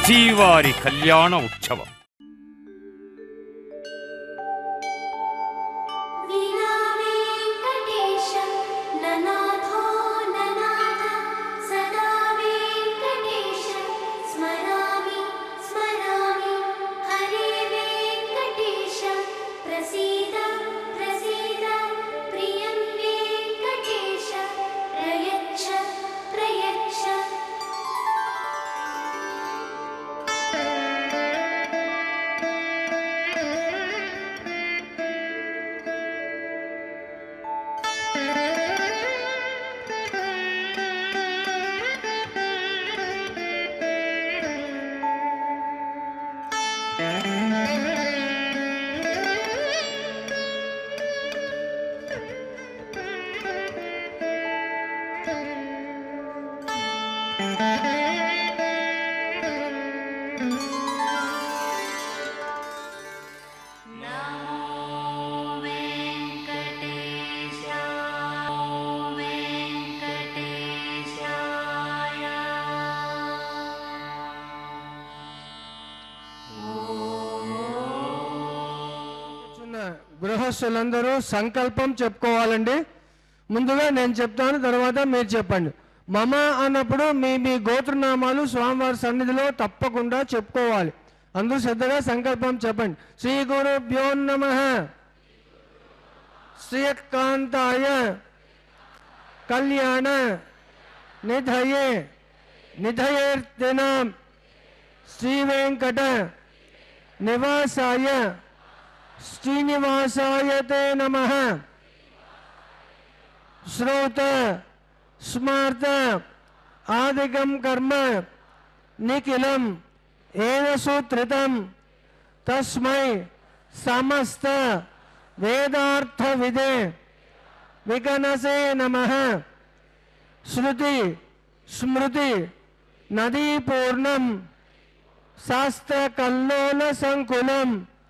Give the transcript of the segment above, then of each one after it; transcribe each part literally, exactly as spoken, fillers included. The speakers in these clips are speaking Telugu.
శ్రీవారి కళ్యాణ ఉత్సవం. గృహస్థులందరూ సంకల్పం చెప్పుకోవాలండి. ముందుగా నేను చెప్తాను, తర్వాత మీరు చెప్పండి. మమ అన్నప్పుడు మీ మీ గోత్రనామాలు స్వామివారి సన్నిధిలో తప్పకుండా చెప్పుకోవాలి. అందరూ శ్రద్ధగా సంకల్పం చెప్పండి. శ్రీ గురుభ్యో నమః. శ్రీకాంతాయ కళ్యాణ నిధయే నిధయేర్తినాం శ్రీ వెంకట నివాసాయ శ్రీనివాసాయ తే నమః. శ్రోత స్మార్త ఆదికం కర్మ నిఖిలం ఏన సూత్రితం తస్మై సమస్త వేదార్థ విదే వికనసే నమః. శృతి స్మృతి నదీ పూర్ణం శాస్త్ర కల్లోల సంకులం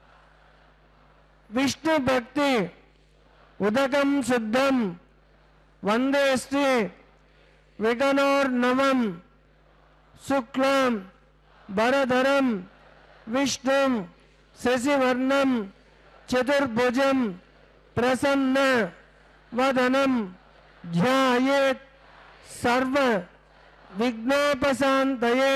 విష్ణు భక్తి ఉదకం శుద్ధం వందే శ్రీ విగణోర్నవం శుక్లం భరధరం విష్ణుం శశివర్ణం చతుర్భుజం ప్రసన్న వదనం ధ్యాయేత్ సర్వ విఘ్నోపశాంతయే.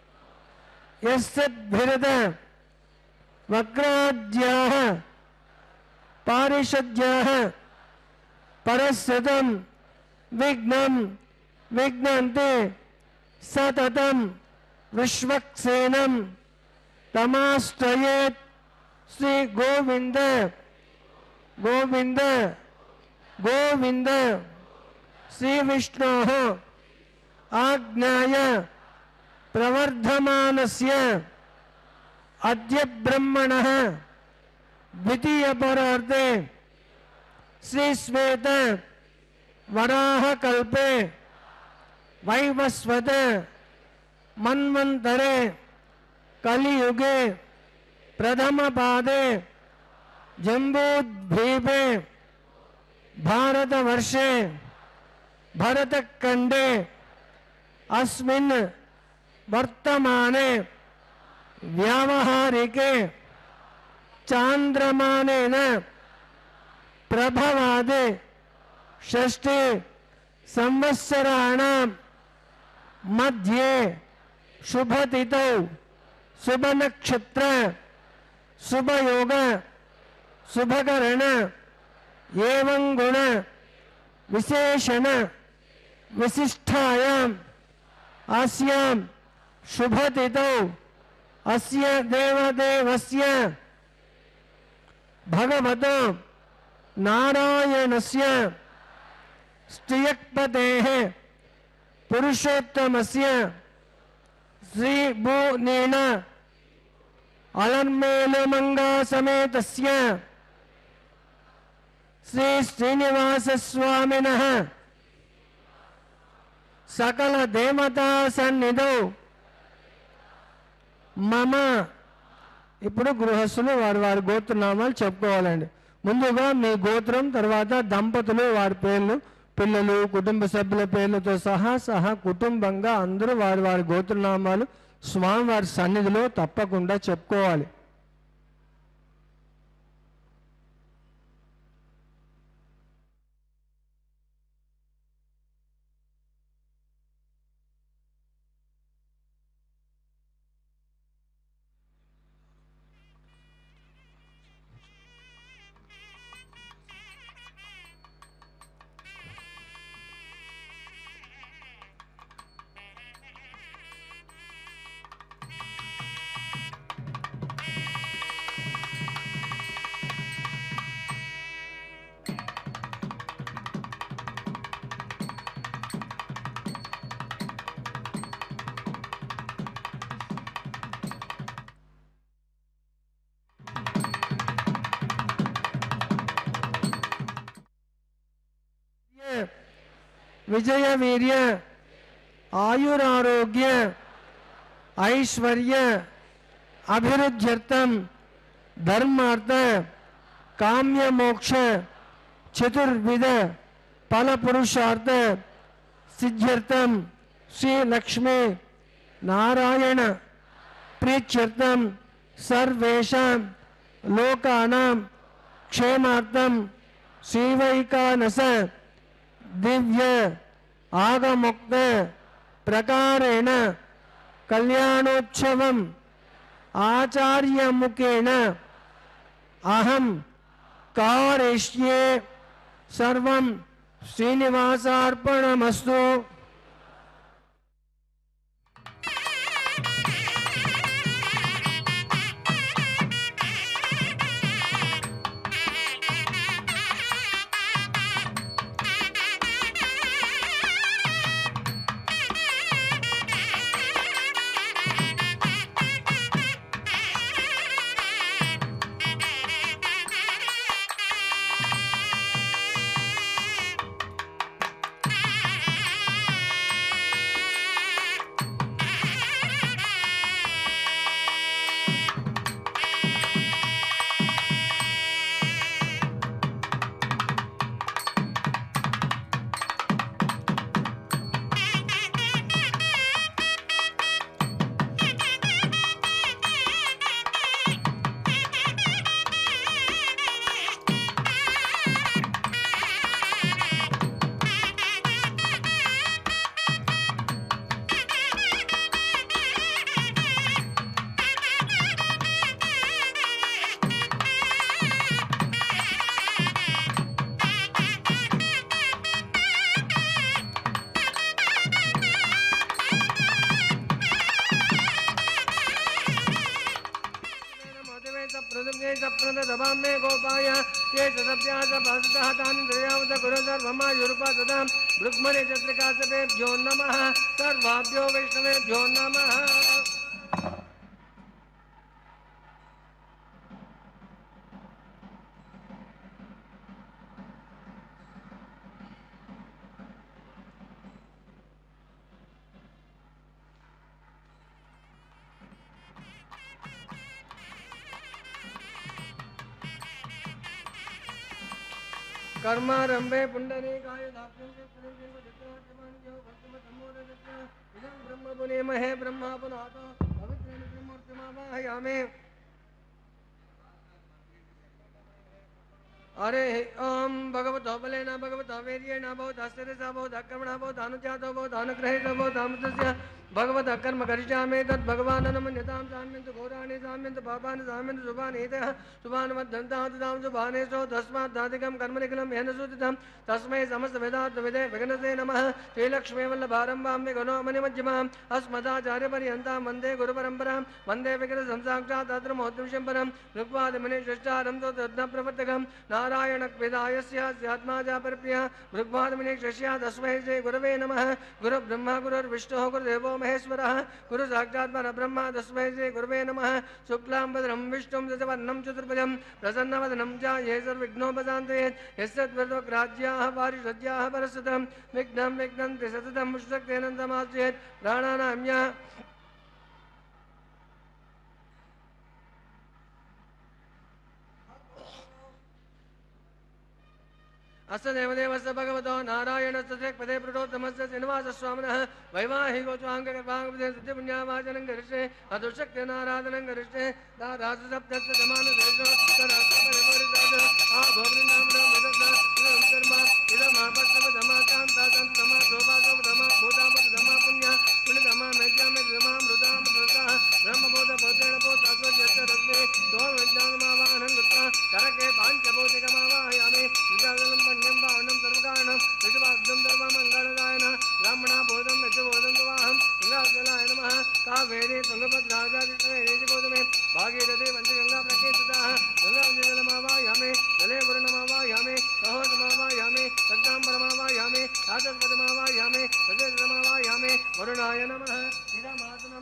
యస్సద్భిరద వక్రాద్యాః పారిషద్యాః పరస్సతం విఘ్నం విఘ్నంతే సతతం విశ్వక్సేనం తమాశ్రయేత్. శ్రీ గోవింద గోవింద గోవింద శ్రీ విష్ణోః ఆజ్ఞాయ ప్రవర్ధమానస్య అద్య బ్రహ్మణః ద్వితీయ పరార్ధే శ్రీ శ్వేత వరాహ కల్పే వైవస్వత మన్వంతరే కలియుగే ప్రథమ పాదే జంబూద్వీపే భారతవర్షే భరతఖండే అస్మిన్ వర్తమానే వ్యావహారికే చాంద్రమానేన ప్రభవాదే షష్ఠి సంవత్సరాణం మధ్యే శుభతిథౌ శుభనక్షత్ర శుభయోగ శుభకరణ ఏవం గుణ విశేషణ విశిష్టాయాం అస్యాం శుభతిథౌ అస్య దేవదేవస్య భగవతో నారాయణస్య శ్రియక్పతేః పురుషోత్తమస్య శ్రీ భూనీన అలర్మేలుమంగా సమేతస్య శ్రీ శ్రీనివాస స్వామినః సకల దేవతా సన్నిధౌ మమ. ఇప్పుడు గృహస్థులు వారి వారి గోత్రనామాలు చెప్పుకోవాలండి. ముందుగా మీ గోత్రం, తర్వాత దంపతులు వారి పేర్లు, పిల్లలు కుటుంబ సభ్యుల పేర్లతో సహా సహా కుటుంబంగా అందరూ వారి వారి గోత్రనామాలు స్వామివారి సన్నిధిలో తప్పకుండా చెప్పుకోవాలి. विजय वीर्य आयुरारोग्य ऐश्वर्य अभिवृद्ध्यर्थम धर्मार्थ काम्य मोक्ष चतुर्विध फल पुरुषार्थ सिद्ध्यर्थम श्री लक्ष्मी नारायण प्रीत्यर्थम सर्वेषां लोकानां क्षेमार्थम श्रीवैकानस दिव्य आगमुक्त प्रकारेण कल्याणोत्सवम् आचार्य मुखेन अहम कारयिष्ये सर्वं श्रीनिवासार्पणमस्तु। दबामे गोपाय ये तदभ्यास भासतः तानि द्रयावत गुरु सर्वमायुरुपा तदा ब्रुह्मणे चन्द्रिकासभेभ्यो नमः सर्वाभ्यो वैष्णवेभ्यो नमः। कर्मारंभे पुंडरीकाय ब्रह्म पुनेमहे ब्रह्मा पुनातो पवित्रेण ब्रह्मोर्तिमावाहयामि। अरे ओम भगवतो बलेन भगवतो वीर्येण बहुधास्तेजसा बहुधाकर्मणा बहुधानुजातो बहुधानुग्रहेतो बहुधामृतस्य भगवतः कर्म करिष्यामि तद् भगवान् नमन्यतां साम्यन्तु घोराणि साम्यन्तु पापानि साम्यन्तु शुभानि एतः शुभान् मद्धन्तां तदां शुभानेषु तस्माद्धादिकं कर्म निखिलं येन सूचितं तस्मै समस्तवेदार्थविदे विघ्नसे नमः। श्रीलक्ष्मी वल्लभारम्भां विघ्नोमनिमध्यमाम् अस्मदाचार्यपर्यन्तां वन्दे गुरुपरम्परां वन्दे विघ्नसंसाक्षात् तत्रमोत्तमं परं ऋग्वादिमुनि षष्ठारं तद्प्रवर्तकं नारायणवेदायस्य स्यात्माजा परप्रियः ऋग्वादिमुनि षष्या तस्मै श्री गुरवे नमः। गुरुब्रह्मा गुरुर्विष्णुः गुरुदेवो महेश्वरः गुरु साक्षात् परब्रह्म तस्मै श्री गुरवे नमः। शुक्लां वदनं विष्णुं दशवर्णं चतुर्भुजं प्रसन्नवदनं च ये सर्वविघ्नोपशान्तये यस्य त्वद्वक्राज्याः पारिषद्याः परस्सुतं विघ्नं विघ्नन्ति सततं मुष्टक्तेनन्दमाश्रयेत् प्राणानाम्या अस्य देवदेवस्य भगवतो नारायणस्य पदे प्रोत्तमस्य श्रीनिवासस्वामिनः वैवाहिको स्वाङ्गकर्पाङ्गपदे सिद्धिपुण्यावाचनं करिष्ये अदुशक्त्यनाराधनं करिष्ये दादासप्तस्य जमानदेशो तदासपरिपरिताद आ भोवृन्दामृतमृतस्ना इदं कर्म इदमापस्तमधमाचान्तासन्तमा शोभासोपधमा भूतापतधमा पुण्या पुण्यधमा मेद्यामेद्यमा मृतामृतः ब्रह्मबोधबोधेन बोधास्वज्यस्य रत्ने सोमविज्ञानमावाहनं कृत्वा करके पाञ्चभौतिकमावाहयामि विद्यागलं पण्यं पावनं सर्वकारणं ऋषभाब्दं सर्वमङ्गलदायनः ब्राह्मणा बोधं यज्ञबोधं तवाहं गङ्गाजलाय नमः कावेरी तुङ्गभद्राजादिगोतमे भागीरथी पञ्चगङ्गा प्रकीर्तिताः गङ्गाजलमावाहयामि जले वर्णमावाहयामि सहोदमावाहयामि सज्जाम्बरमावाहयामि राजस्पदमावाहयामि सजयमावाहयामि वरुणाय नमः इदमासनम्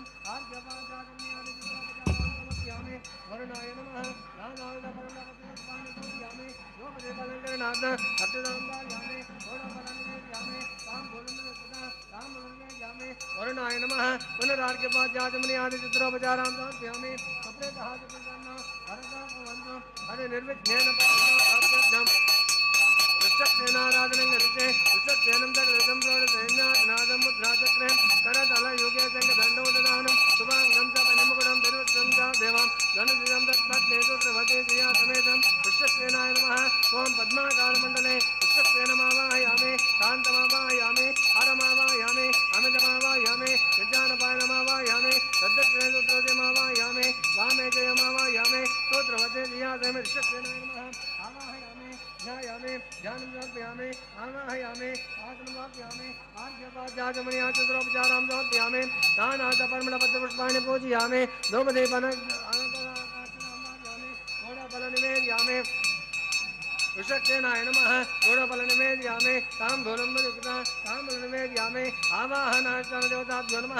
आर्घ्यपादारण्यामि वरुणाय नमः नानाविधपर्णपतिस्वामिपूजयामि योगदेवालङ्करणाथ अर्थदाम्बायामि घोरफलनिवेद्यामि तां भोजनदत्तता तां भोजनवेद्यामि वरुणाय नमः पुनरार्घ्यपाद्याचमनीयादिचित्रोपचारां समर्पयामि सप्रेतः प्रसन्न हरदा भवन्तु हरे निर्विघ्नेन पात्रम् वृक्षक्सेनाराधनं करिष्ये वृक्षक्सेनं सकलजं प्रोढसैन्यानादं मुद्राचक्रे करतलयुगे शङ्खदण्डोददानं शुभाङ्गं च पनिमुकुटं तिरुवृक्षं च देवां धनुजं तत्पत्नेषु प्रभते श्रिया समेतं वृक्षक्सेनाय नमः ओं पद्माकारमण्डले वृक्षक्सेनमावाहयामि कान्तमावाहयामि हरमावाहयामि अमितमावाहयामि विज्ञानपायनमावाहयामि तद्दक्षिणेषु वामे जयमावाहयामि स्तोत्रवते श्रिया समेत वृक्षक्सेनाय नमः आवाहयामि ध्यायामि ध्यानं समर्पयामि आवाहयामि आसनमाप्यामि आर्घ्यपाद्याचमनीयादिचित्रोपचारां समर्पयामि नानादपर्मणपत्रपुष्पाणि पूजयामि धूपदीपन घोरफलनिवेद्यामि वृषक्सेनाय नमः घोरफलनिवेद्यामि ताम्बूलम्बयुक्ता ताम्बूलनिवेद्यामि आवाहनाष्टानदेवताभ्यो नमः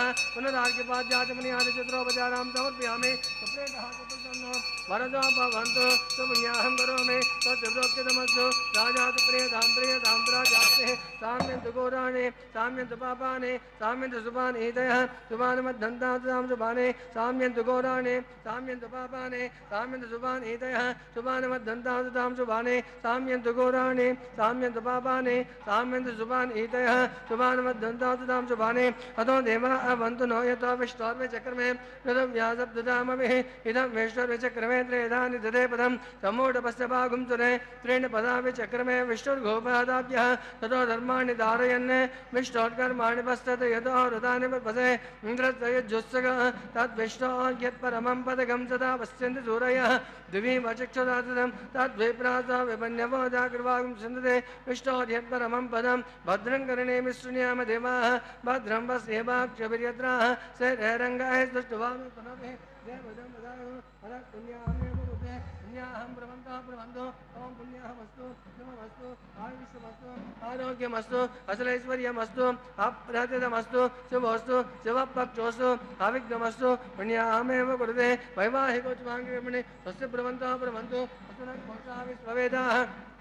पुनरार्घ्यपाद्याचमनीयादिचित्रोपचारां समर्पयामि सुप्रेतः सुप्रसन्नो वरदो भवन्तु सुपुण्याहं करोमि तत्प्रोक्तमस्तु राजातु प्रियतां प्रियतां प्राजाते साम्यन्तु घोराणि साम्यन्तु पापानि साम्यन्तु शुभानि हितयः शुभानुमद्धन्तां शुभानि साम्यन्तु घोराणि साम्यन्तु पापानि साम्यन्तु शुभानि हितयः शुभानुमद्धन्तां शुभानि साम्यन्तु घोराणि साम्यन्तु पापानि साम्यन्तु शुभानि हितयः शुभानुमद्धन्तां शुभानि अतो देवाः अवन्तु नो यतो विष्णोर्वे चक्रमे व्यासब्ददामभिः इदं विष्णोर्वे चक्रमे त्रेधानि ददे पदं सम्मूढपश्चभागुं सुरे त्रीणि पदापि चक्रमे विष्णुर्गोपादाभ्यः ततो धर्माणि धारयन् विष्णोर्कर्माणि पश्चात् यतो हृदानि पदे इन्द्रत्रयजुस्सगः तद्विष्णोः यत्परमं पदकं सदा पश्यन्ति सूरयः द्विवीमचक्षुराततं तद्विप्रासा विपन्यवो जागृवागुं सिन्धते विष्णोर्यत्परमं पदं भद्रं कर्णेमि शृणुयाम देवाः भद्रं पश्येवाक्षभिर्यत्राः शैरङ्गाः स्तुष्टुवामि पुनः देवदं वदामि हरः पुण्याहमेव बुद्धे पुण्याहं प्रवन्तः प्रवन्तो ओं पुण्याहमस्तु शुभमस्तु आयुष्यमस्तु आरोग्यमस्तु अचलैश्वर्यमस्तु अप्रतितमस्तु शुभोस्तु शिवपक्षोस्तु अविघ्नमस्तु पुण्याहमेव कुरुते वैवाहिकोच्चाङ्गकर्मणि स्वस्य प्रवन्तः प्रवन्तु विश्ववेदाः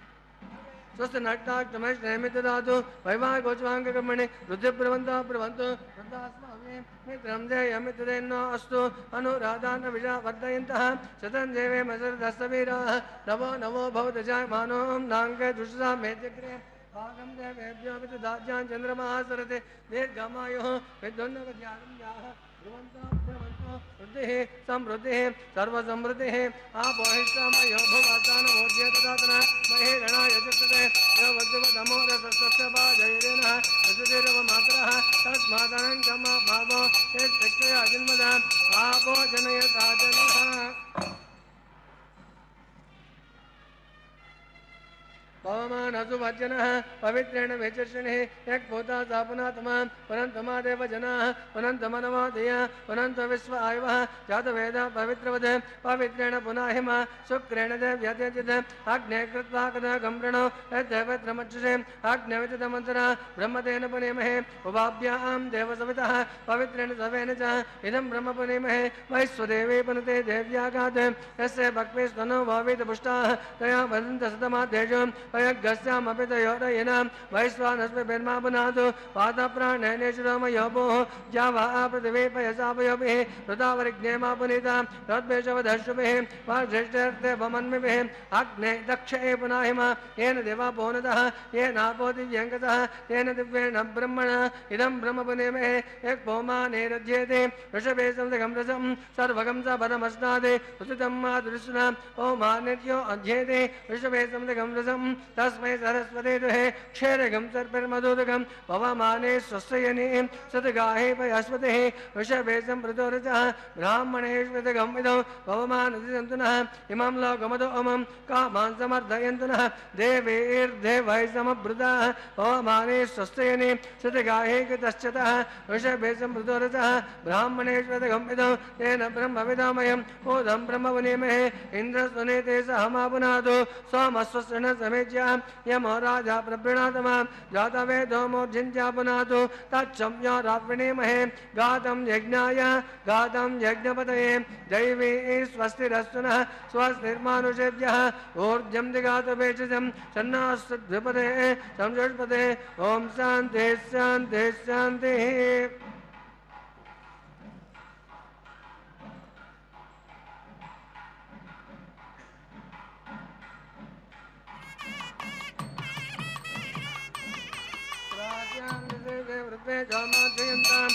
स्वस्थ नट्टाक्षमेष्णेमित दातु वैवाहिकोच्चाङ्गकर्मणि रुद्रप्रवन्तः प्रवन्तु वृद्धास्माभिः मित्रं देयमित्रेन्नो अस्तु अनुराधान् विषा वर्धयन्तः शतं देवे मसरदस्तवीराः नवो नवो भवत जायमानो नाङ्के दुष्टा मेत्यग्रे भागं देवेभ्यो विदुदाज्यान् चन्द्रमाः सरते दीर्घमायुः विद्वन्नवज्ञानं याः ध्रुवन्तः ध्रुवन्तः वृद्धिः समृद्धिः सर्वसमृद्धिः आपोहिष्टमयो भुवातानमोद्यतदातनः महे गणाय चित्रते यो वज्रवदमोरसस्य भाजयेनः वज्रदेवमात्रः तस्मादनङ्गम भावो यच्छक्त्या जन्मदा आपो जनयता जनः पवमानसु वज्जनः पवित्रेण विचर्षणिः यक्पोता सापुनात्मा पुनन्तमादेव जनाः पुनन्तमनवादयः पुनन्त विश्व आयवः जातवेदः पवित्रवद पवित्रेण पुनाहिमा शुक्रेण देव्यत्यजित् अग्ने कृत्वा कदा गम्रणो यद्देवत्रमक्षसे अग्नवितमन्तरा ब्रह्मतेन पुनेमहे उभाभ्यां देवसवितः पवित्रेण सवेन च इदं ब्रह्म पुनेमहे वैश्वदेवे पुनते देव्याघात् यस्य भक्तिस्तनो भावित पुष्टाः तया वदन्त सतमाध्येषु वयगस्यामपि तयोरयिनां वैश्वानस्मि ब्रह्मा पुनातु वातप्राणेनेश्वरमयोभो जावा पृथिवी पयसापयोभिः ऋतावरिज्ञेमा पुनीता रद्वेषवधश्रुभिः वाश्रेष्ठर्थे भमन्मिभिः अग्ने दक्षे पुनाहिमा येन देवा पोनतः येनापो दिव्यङ्कतः तेन दिव्येण ब्रह्मणा इदं ब्रह्म पुनेमहे एक पौमानेरध्येते ऋषभे संसगं रसं सर्वगं स परमस्नादे उचितं मातुरुष्णा पौमानिर्यो अध्येते ऋषभे संसगं रसं तस्मै सरस्वते दुहे क्षेरगं सर्पिर्मधुदकं पवमाने स्वस्ययने सतगाहे पयास्पतिः ऋषभे सम्प्रतोरजः ब्राह्मणेष्वतगं विदौ पवमानसन्तु नः इमं लोकमतो अमं कामान् समर्थयन्तु नः देवैर्देवैः समभृताः पवमाने स्वस्ययने सतगाहे कृतश्चतः ऋषभे सम्प्रतोरजः ब्राह्मणेष्वतगं विदौ तेन ब्रह्मविदामयम् ओदं ब्रह्मवनेमहे इन्द्रस्वनेते सहमा पुनातु सोमस्वस्न समेज्य यमो राजा प्रवृणातमा जातवेदो मोर्जिन्त्या पुनातु तच्छम्यो रात्रिणीमहे गातं यज्ञाय गातं यज्ञपतये दैवी स्वस्तिरस्तु नः स्वस्तिर्मानुषेभ्यः ऊर्जं दिगातवेचजं सन्नास्तद्विपदे संजुष्पदे ॐ शान्तिः शान्तिः शान्तिः। दक्षिणाया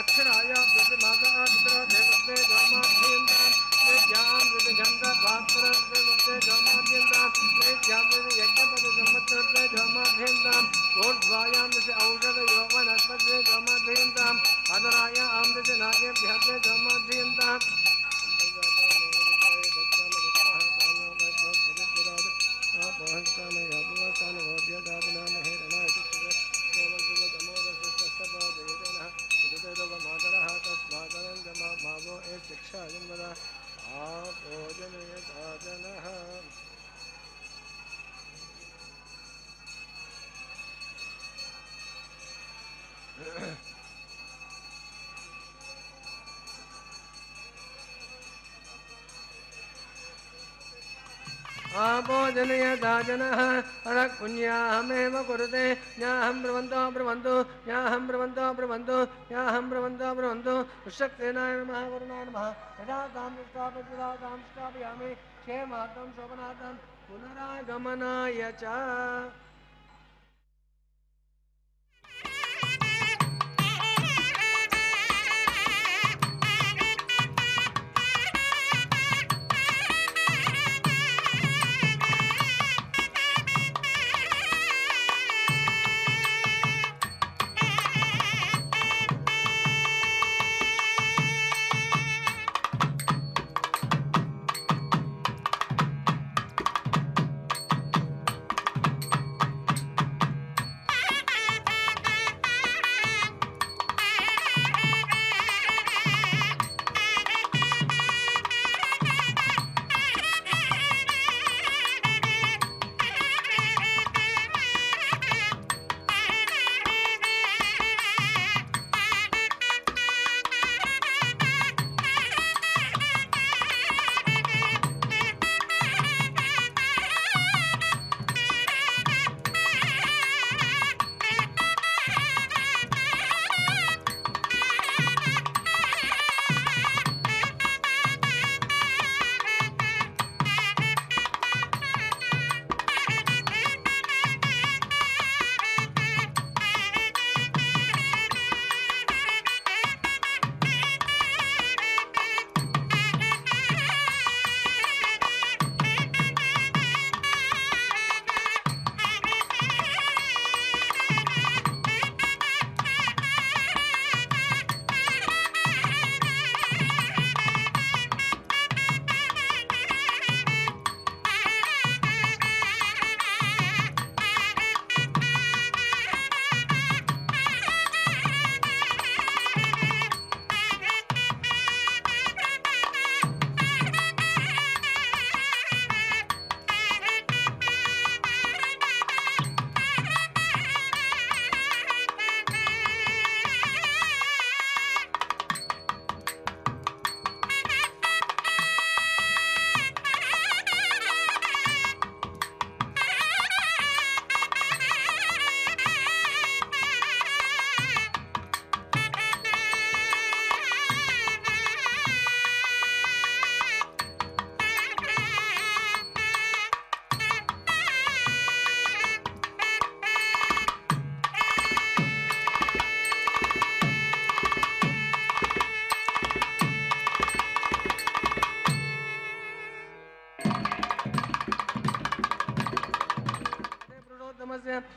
आपोजनयता जनः अनक्पुण्याहमेव कुरुते न्याहं ब्रुवन्तो ब्रुवन्तु न्याहं ब्रुवन्तो ब्रुवन्तु न्याहं ब्रुवन्तो ब्रुवन्तु शक्तेनाय नमः वरुणाय नमः यदा तां स्थापयदा तां स्थापयामि क्षेमार्थं शोभनार्थं पुनरागमनाय च।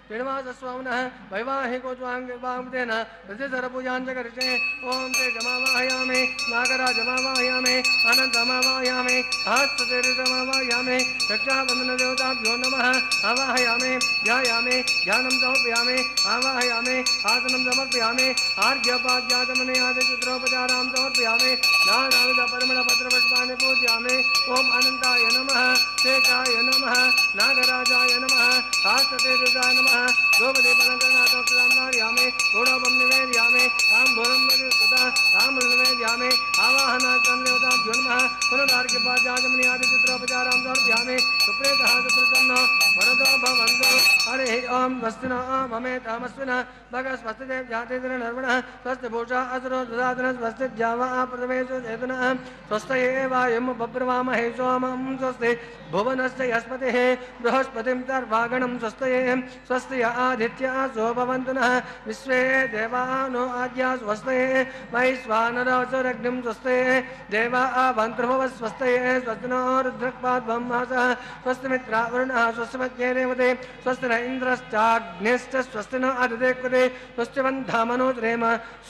श्रीनिवासस्वामिनः वैवाहिकोज्वाङ्गेन प्रतिसरपूजाञ्च करिष्ये ॐ ते जमावाहयामि नागराजमावाहयामि अनन्तमावाहयामि सहस्रतीर्थमावाहयामि रक्षाबन्धनदेवताभ्यो नमः आवाहयामि ध्यायामि ध्यानं समर्पयामि आवाहयामि आसनं समर्पयामि आर्घ्यपाद्याचमनयादिचित्रोपचारां समर्पयामि नानाविधपरिमलपत्रपुष्पाणि पूजयामि ॐ अनन्ताय नमः शेषाय नमः नागराजाय नमः सहस्रतीर्थाय नमः द्रौपदीपलङ्कनाथोत्तरां घोडोपं निवेदयामि ताम्बूलं कृता ताम्बूलं निवेदयामि आवाहनार्थं देवताभ्यो नमः पुनरार्घ्यपाद्याचमनयादिचित्रोपचारां समर्पयामि सुप्रेतः सुप्रसन्नो वरदो भवन्तु हरिः ओं स्वस्तिनो ममेतामस्विनः भगः स्वस्तिदेव जातिर्नर्वणः स्वस्तिभूषा असुरो ददातनः स्वस्तिद्यावाः प्रथमेषु चेतनः स्वस्तये वायुं बभ्रवामहे सोमं स्वस्ति भुवनस्य यस्पतिः बृहस्पतिं तर्वागणं स्वस्तये स्वस्ति आदित्याः सोभवन्तु नः विश्वे देवानो आद्या स्वस्तये वैश्वानरसुरग्निं स्वस्तये देवा भवन्तर्भुवः स्वस्तये स्वस्तिनो रुद्रक्पाद्ब्रह्मासः स्वस्ति मित्रावरुणः स्वस्ति मध्ये रेवते स्वस्ति न इन्द्रश्चाग्निश्च स्वस्ति न अदिदेक्वते स्वस्ति वन्धामनोद्रेम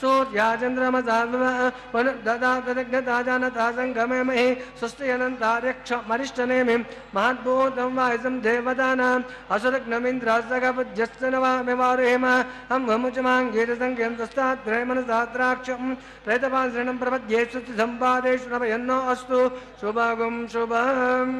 सूर्याचन्द्रमसाददातदग्नता सङ्गमे महि स्वस्ति अनन्तार्यक्षमरिष्टनेमि महद्भूतं वायुं देवतानाम् असुरग्नमिन्द्रसगबुध्यश्च नवामिवारुहेम हम वमुचमाङ्गीरसङ्ख्यं स्वस्ताद्रे मनसाद्राक्षं प्रेतपाश्रणं प्रपद्ये स्वस्ति सम्पादेषु नभयन्नो अस्तु शुभगुं शुभम्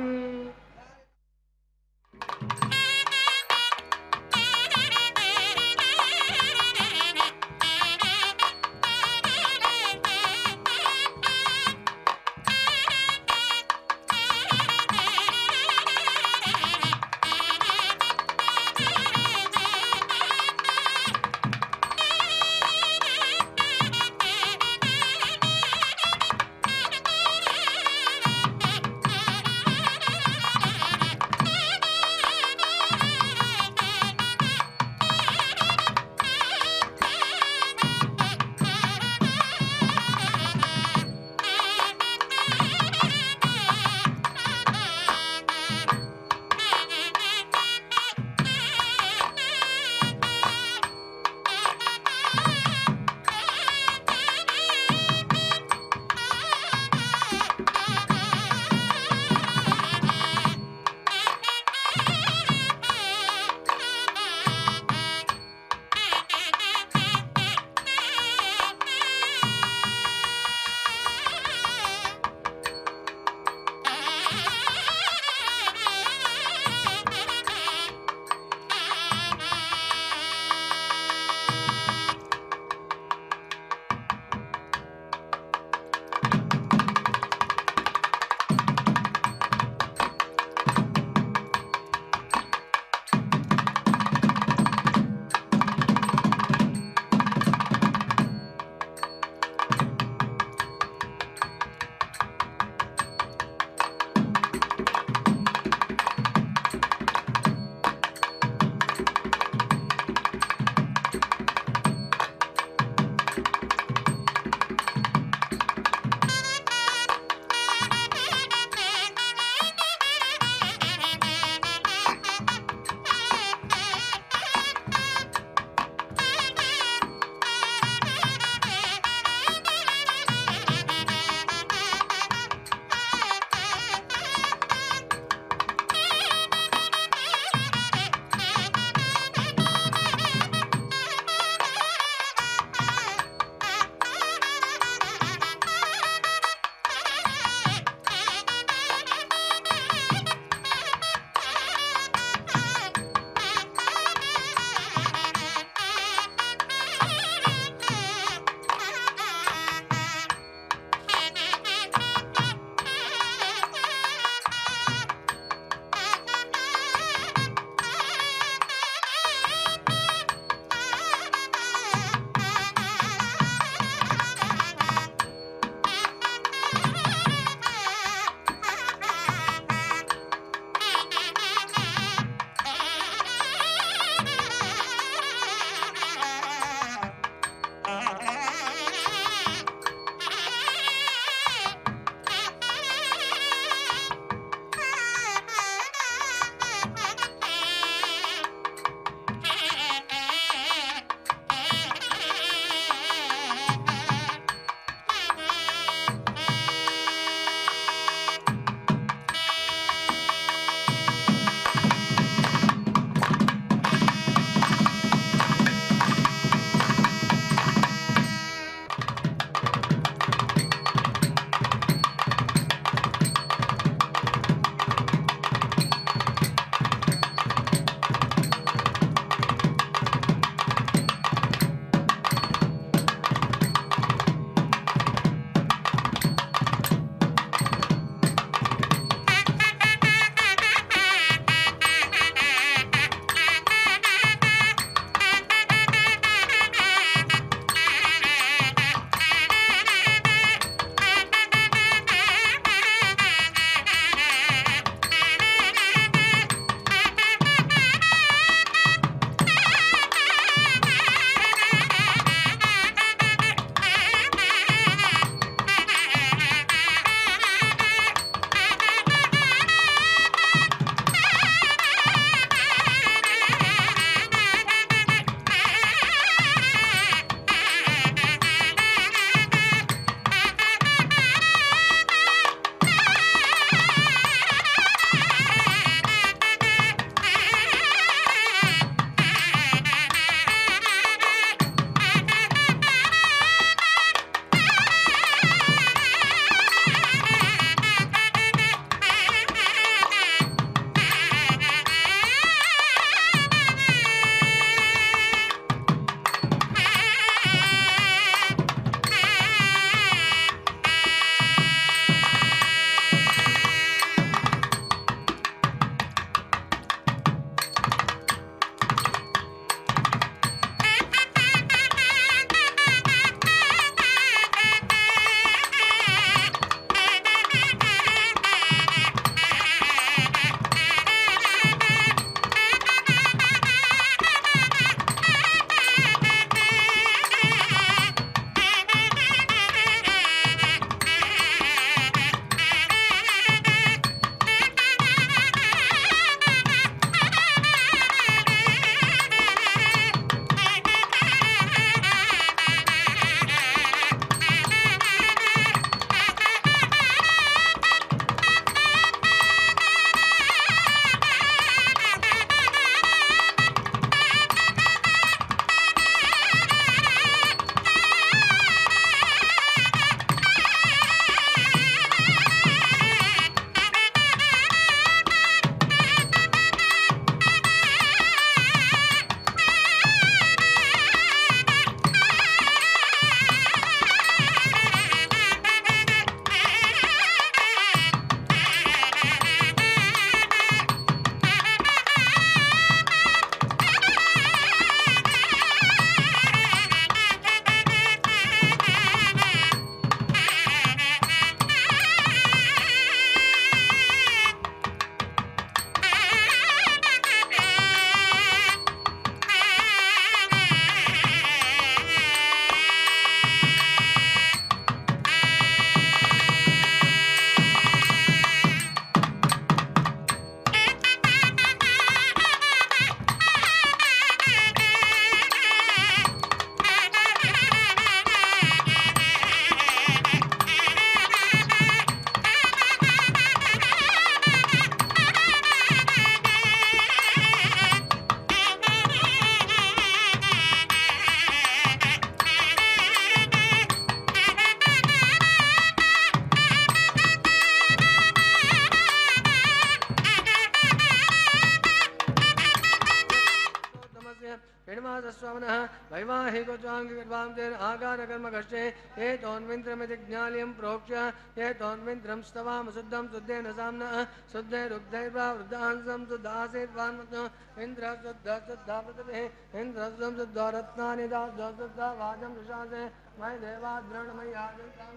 वैवाहिकोचाङ्गर्भां तेन आगारकर्मकष्टे ये तोन्विन्द्रमिति ज्ञाल्यं प्रोक्ष्य ये तोन्विन्द्रं स्तवाम शुद्धं शुद्धेन साम्नः शुद्धैरुग्धैर्वा वृद्धांसं शुद्धासेर्वान्मतो इन्द्र शुद्ध शुद्धा पृथिभिः इन्द्र शुद्धं शुद्धा रत्नानि दाशुद्ध शुद्धा वाजं ऋषासे मयि देवाद्रणमयि आजन्तां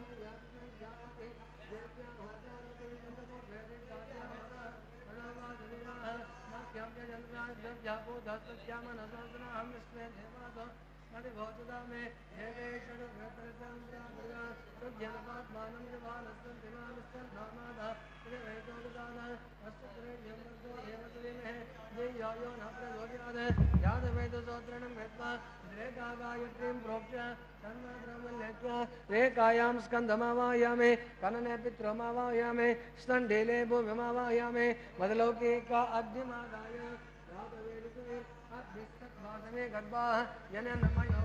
रेखायां स्कंदमावायामे कनने पित्रमावायामे स्तंडेले भूमिमावायामे मदलौकिका अग्निमादाय में गर्भा यन नमयो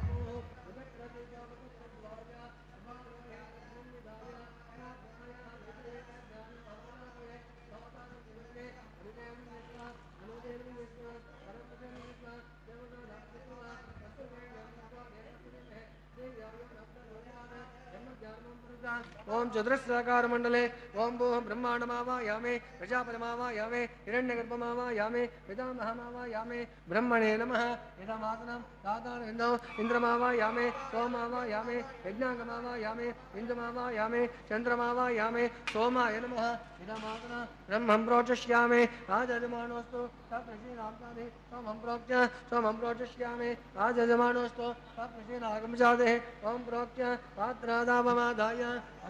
ओम चतुरस्राकार मंडले ओम भू ब्रह्मांडमावायामे प्रजापतिमावायामे हिरण्यगर्भमावायामे पितामहमावायामे ब्रह्मणे नमः यथामासनं दातारविन्दौ इन्द्रमावायामे सोमावायामे यज्ञांगमावायामे इन्दुमावायामे चन्द्रमावायामे सोमाय नमः यथामासनं ब्रह्मं प्रोचष्यामे राजयजमानोऽस्तु सप्रशीनाग्नादि सोमं प्रोक्त्य सोमं प्रोचष्यामे राजयजमानोऽस्तु सप्रशीनागमजाते ओम प्रोक्त्य पात्रादावमादाय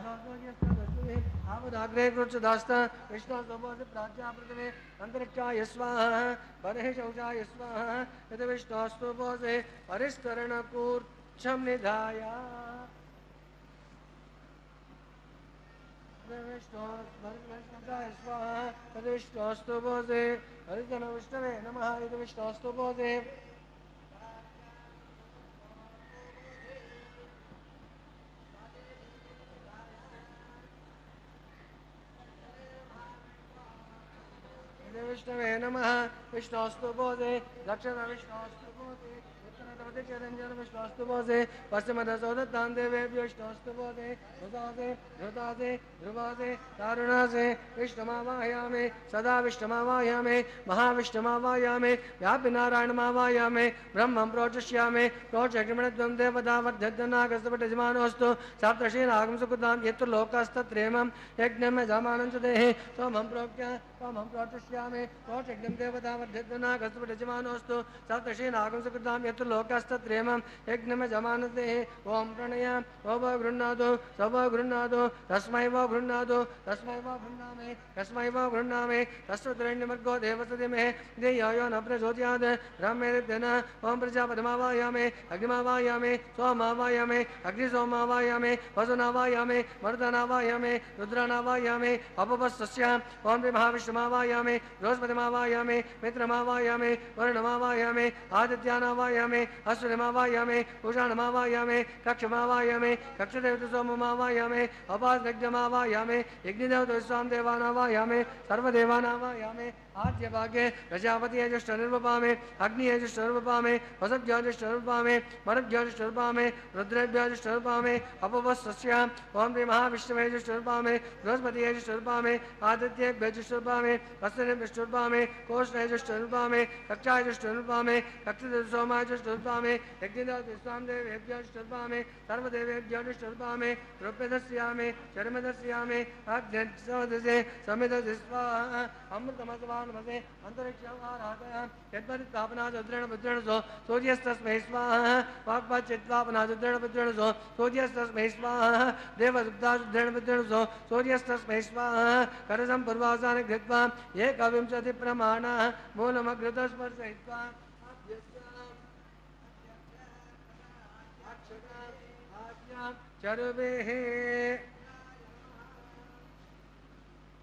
आवदाग्रे कृच्छदास्ता विष्णुस्तोमोऽसि प्राच्या पृथिवे अन्तरिक्षाय स्वाहा बर्हिः शौचाय स्वाहा यत् विष्णुस्तोमोऽसि परिष्करणकूर्च्छं निधाय विष्णुस्मरणशौचाय स्वाहा यत् विष्णुस्तोमोऽसि हरिजनविष्णवे नमः यत् विष्णुस्तोमोऽसि विष्णवे नमः विष्णुस्तु बोधे दक्षिण विष्णुस्तु बोधे उत्तरदवति चिरंजन विष्णुस्तु बोधे पश्चिमदसोदत्तां देवेभ्यो विष्णुस्तु बोधे ध्रुतासे ध्रुतासे ध्रुवासे दारुणासे विष्णुमावाहयामे सदा विष्णुमावाहयामे महाविष्णुमावाहयामे व्यापि नारायणमावाहयामे ब्रह्मं प्रोचष्यामे प्रोचक्षिमणद्वं देवता वर्धद्यनागस्तपटिजमानोऽस्तु सप्तर्षीनागं सुकृतां यत्र लोकस्तत्रेमं यज्ञं यजमानं च देहे सोमं प्रोक्त्य सोमं प्रोचष्यामे प्रोचक्षिं देवता वर्धद्यनागस्तपटिजमानोऽस्तु सप्तर्षीनागं सुकृतां यत्र लोकस्तत्रेमं यज्ञं यजमानं देहे ओम प्रणय ओम गृह्णातु सब गृह्णातु तस्मै वो गृह्णातु तस्मै वो गृह्णामे तस्मै वो गृह्णामे तस्वतरण्यमर्गो देवसतिमे देयो न प्रचोदयात् ब्रह्मेदेन ओम प्रजापतिमावायामे अग्निमावायामे सोमावायामे अग्निसोमावायामे वसुनावायामे मरुदनावायामे रुद्रनावायामे अपवस्स्याम् ओम महाविष्णुमावायामे बृहस्पतिमावायामे मित्रमावायामे वरुणमावायामे आदित्यानावायामे अश्विनिमावायामे उषाणमावायामे कक्षमावायामे कक्षदेवतसोममावायामे अपास्यज्ञमावायामे यज्ञदेवतस्वां देवानावायामे सर्वदेवानावायामे आद्यभागे प्रजापति ज्येष्ठनिर्वपामे अग्निज्येष्ठनिर्वपामे वसुज्येष्ठनिर्वपामे मरुज्येष्ठनिर्वपामे रुद्रेभ्यज्येष्ठनिर्वपामे अपवस्स्याम् ओम महाविष्णवे ज्येष्ठनिर्वपामे बृहस्पतिज्येष्ठनिर्वपामे आदित्येभ्यज्येष्ठनिर्वपामे अश्विनेभ्यज्येष्ठनिर्वपामे कोष्ठज्येष्ठनिर्वपामे कक्षाज्येष्ठनिर्वपामे कक्षदेवतसोमाज्येष्ठनिर्वपामे यज्ञदेवतस्वां देवेभ्यज्येष्ठनिर्वपामे सर्वदेवेभ्यज्येष्ठनिर्वपामे रूप्यदस्यामे चर्मदस्यामे अग्निसवदसे समिदसे स्वाहा अमृतमसवानमसे अंतरिक्षमाराधय यद्मदितापनाजुद्रेण पुत्रेण सो सूर्यस्तस्मै स्वाहा वाक्पाचित्वापनाजुद्रेण पुत्रेण सो सूर्यस्तस्मै स्वाहा देवदुग्धाजुद्रेण पुत्रेण सो सूर्यस्तस्मै स्वाहा करसम्पूर्वासानि कृत्वा एकविंशतिप्रमाणाः मूलमग्रतस्पर्शयित्वा चरुवेः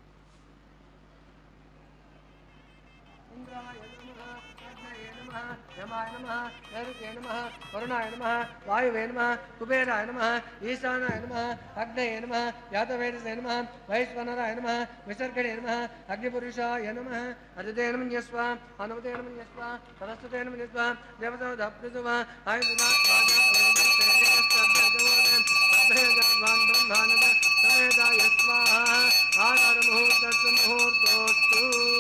इंद्राय नमः अग्नये नमः यमाय नमः नैऋत्ये नमः वरुणाय नमः वायुवे नमः कुबेराय नमः ईशानाय नमः अग्नये नमः यातवेदसे नमः वैश्वनराय नमः विसर्गणे नमः अग्निपुरुषाय नमः अदिते नमः यस्व हनुमते नमः यस्व सरस्वते नमः यस्व देवतो दप्तुव आयुर्ना राजा समेधा यस्व आधार मुहूर्तस्य मुहूर्तोस्तु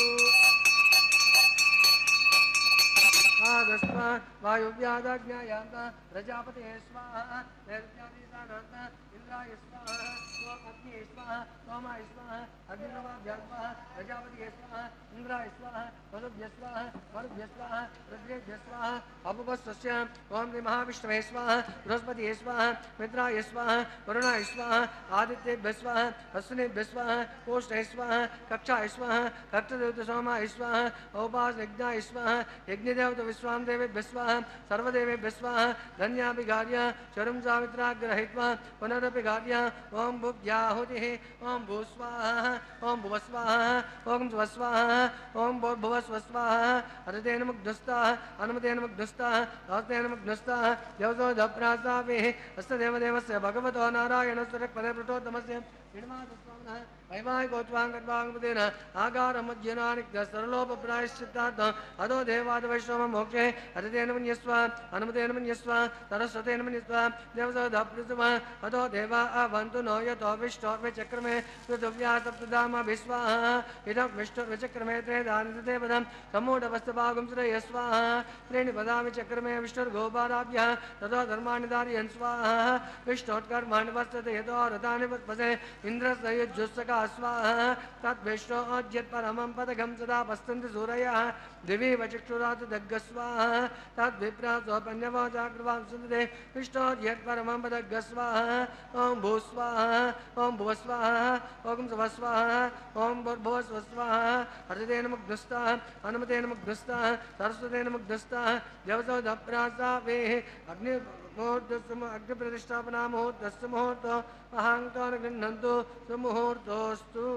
आगस्व वायुव्यादाज्ञायान्त प्रजापते स्वाहा नैऋत्यादिशानान्त इंद्राय स्वाहा अग्निये स्वाहा सोमाय स्वाहा अग्निनवाभ्यां स्वाहा प्रजापतिये स्वाहा इंद्राय स्वाहा वरुभ्यः स्वाहा वरुभ्यः स्वाहा रुद्रेभ्यः स्वाहा अपुपस्वस्य ओम श्री महाविष्णवे स्वाहा बृहस्पतिये स्वाहा मित्राय स्वाहा वरुणाय स्वाहा आदित्येभ्यः स्वाहा अश्विनेभ्यः स्वाहा कोष्ठाय स्वाहा कक्षाय स्वाहा कर्तदेवतसोमाय स्वाहा औपासयज्ञाय स्वाहा यज्ञदेवत विश्वामदेवेभ्यः स्वाहा सर्वदेवेभ्यः स्वाहा धन्याभिघार्य चरुं सावित्राग्रहीत्वा पुनरपि घार्य ओम भुव्याहुतिः ओम भूस्वाहा ओम भुवस्वाहा ओम स्वस्वाहा ओम भुवस्वस्वाहा अरतेन मुग्धस्ताः अनुमतेन मुग्धस्ताः दास्तेन मुग्धस्ताः देवतो दप्रासाभिः अस्य देवदेवस्य भगवतो नारायणस्य पदे प्रोटोत्तमस्य निर्मातस्वामिनः वैवाहिकोत्वाङ्गत्वाङ्गपतेन आगारमध्यनानिक्तः सरलोपप्रायश्चित्तार्थम् अधो देवादवैष्णव मोक्षे अरतेन मन्यस्व अनुमतेन मन्यस्व सरस्वतेन मन्यस्व देवतो दप्रुतम अधो देवा अवन्तु नो यतो विष्टो विचक्रमे पृथिव्या सप्तधामा विश्वाहा इदं विष्टो विचक्रमे त्रेधानिते पदं सम्मूढवस्तभागं श्रेय स्वाहा त्रीणि पदामि चक्रमे विष्णुर्गोपादाभ्यः ततो धर्माणि धारयन् स्वाहा विष्णोत्कर्माणि वर्तते यतो रथानि वत्पसे इन्द्रस्य युज्जुस्सका स्वाहा तद्विष्णोज्यत्परमं पदकं सदा पस्तन्ति सूरयः दिवि वचक्षुरात् दग्गस्वाहा तद्विप्रासोपन्यवो जाग्रवां सुन्दते विष्णोज्यत्परमं पदग्गस्वाहा ओम भूस्वाहा ओम भुवस्वाहा ओम स्वस्वाहा ओम भूर्भुवस्वाहा हरितेन मुग्धस्ताः अनुमतेन मुग्धस्ताः सरस्वतेन मुग्धस्ताः देवतो दप्रासावेः अग्नि मुहूर्तस्य अग्निप्रतिष्ठापना मुहूर्तस्य मुहूर्तो अहङ्कार गृह्णन्तु सुमुहूर्तोऽस्तु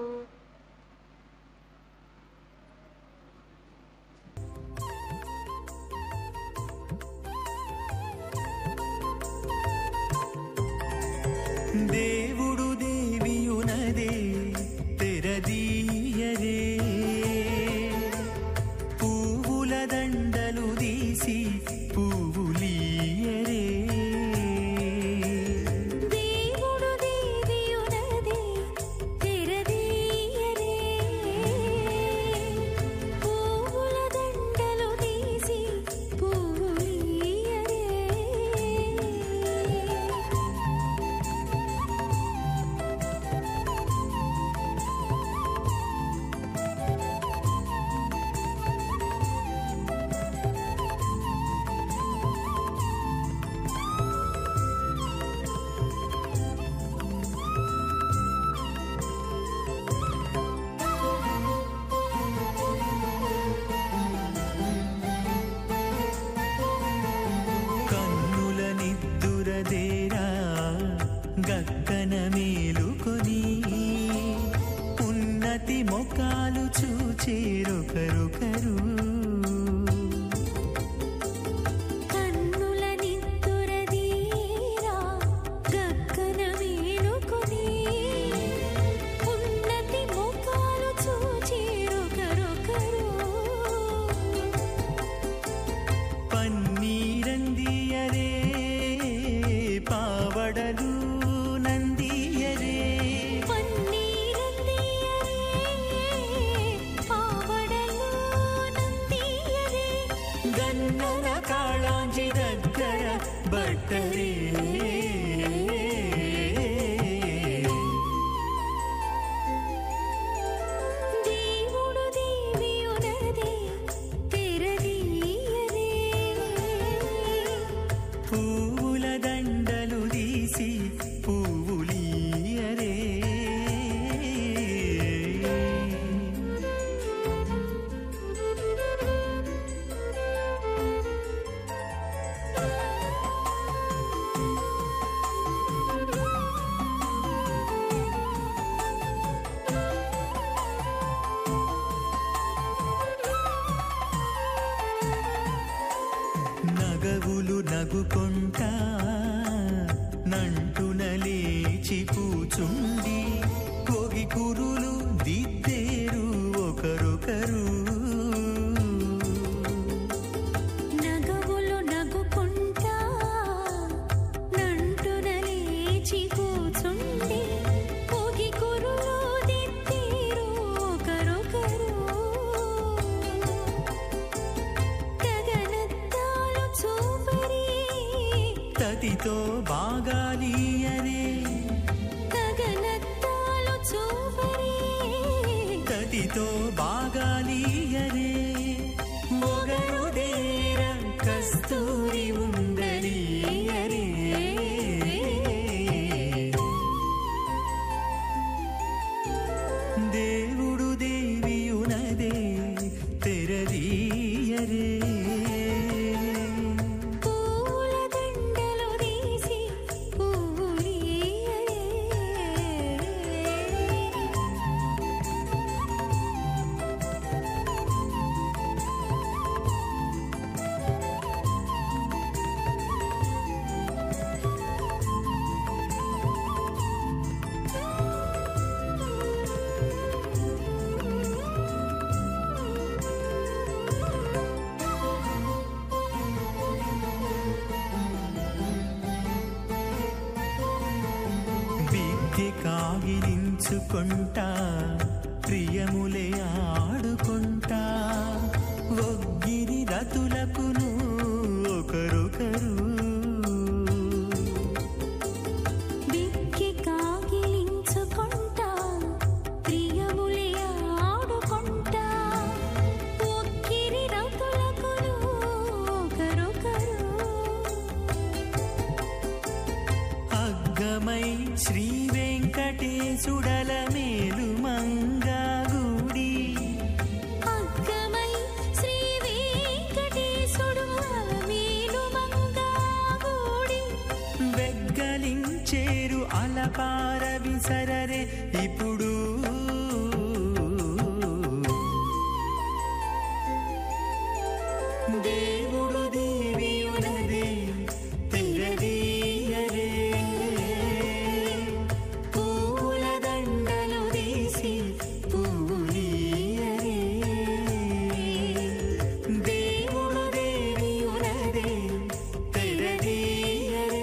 దేవుడు దేవియునదే తెరదీయరే పువ్వుల దండలు తీసి పువ్వులీయరే దేవుడు దేవియునదే తెరదీయరే పువ్వుల దండలు తీసి పువ్వులీయరే కన్నుల నిద్దురదేరా గక్కన మేలుకొని ఉన్నతి మొకాలు చూచేరొకరొకరు కన్నుల నిద్దురదీరా గక్కన మేలుకొని ఉన్నతి ముఖాలు చూచిరొకరొకరు పన్నీరందియరే పావడలు నందియరే పన్నీరందియరే పావడలు అందుకుంటా నంటున లేచి కూచుండి కోగి కురులు దిద్దేరు ఒకరొకరు నగవులు నగుకుంటా నంటున లేచి కూచుండి కోగి కురులు దిద్దేరు ఒకరొకరు గగనత్తాలు చూపరి తతితో బాగాలియరే గగనత్తాలు చూపరి తతితో బాగాలియరే మొగరుదేర కస్తూరి ఉండలియరే దేవుడు దేవియునదే తెరదీయరే పూల దండలు తీసి పూలియరే విద్య కాగిలించుకుంటా ప్రియములే ఆడుకుంటా ఒగ్గిరి రతులకును ఒకరొకరు బిక్కి కాగిలించుకుంటా ప్రియములే ఆడుకుంటా ఒక్కిరి రతులకును ఒకరొకరు అగ్గమై శ్రీ వెంకటేశుడల మేలు మంగాగుడి అగ్గమై శ్రీ వెంకటేశుడు మేలు మంగాగూడి వెగ్గలించేరు అలపార విసరరే ఇప్పుడు దేవుడు దేవియునదే తెరదీయరే పూల దండలు తీసి పూలియరే దేవుడు దేవియునదే తెరదీయరే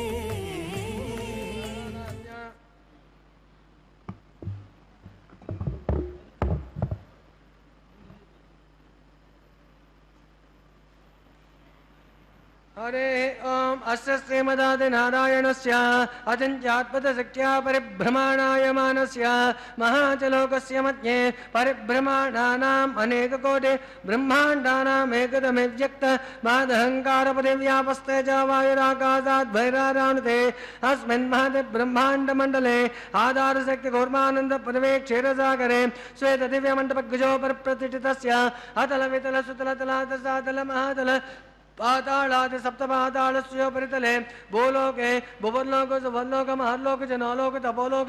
हरे ओम अस्य श्रीमदादि नारायणस्य अचिन्त्यात्मतशक्त्या परिभ्रमाणायमानस्य महाचलोकस्य मध्ये परिभ्रमाणानाम् अनेककोटि ब्रह्माण्डानाम् एकदमेव्यक्त महदहङ्कारपरिव्यापस्ते च वायुराकाशात् भैरारानुते अस्मिन् महति ब्रह्माण्डमण्डले आधारशक्तिकूर्मानन्दपदवे क्षीरसागरे श्वेतदिव्यमण्डपगजोपरिप्रतिष्ठितस्य अतलवितलसुतलतलातसातलमहातल पातालादि सप्तपातालस्योपरितले भूलोके भुवर्लोक सुवर्लोक महर्लोक जनोलोक तपोलोक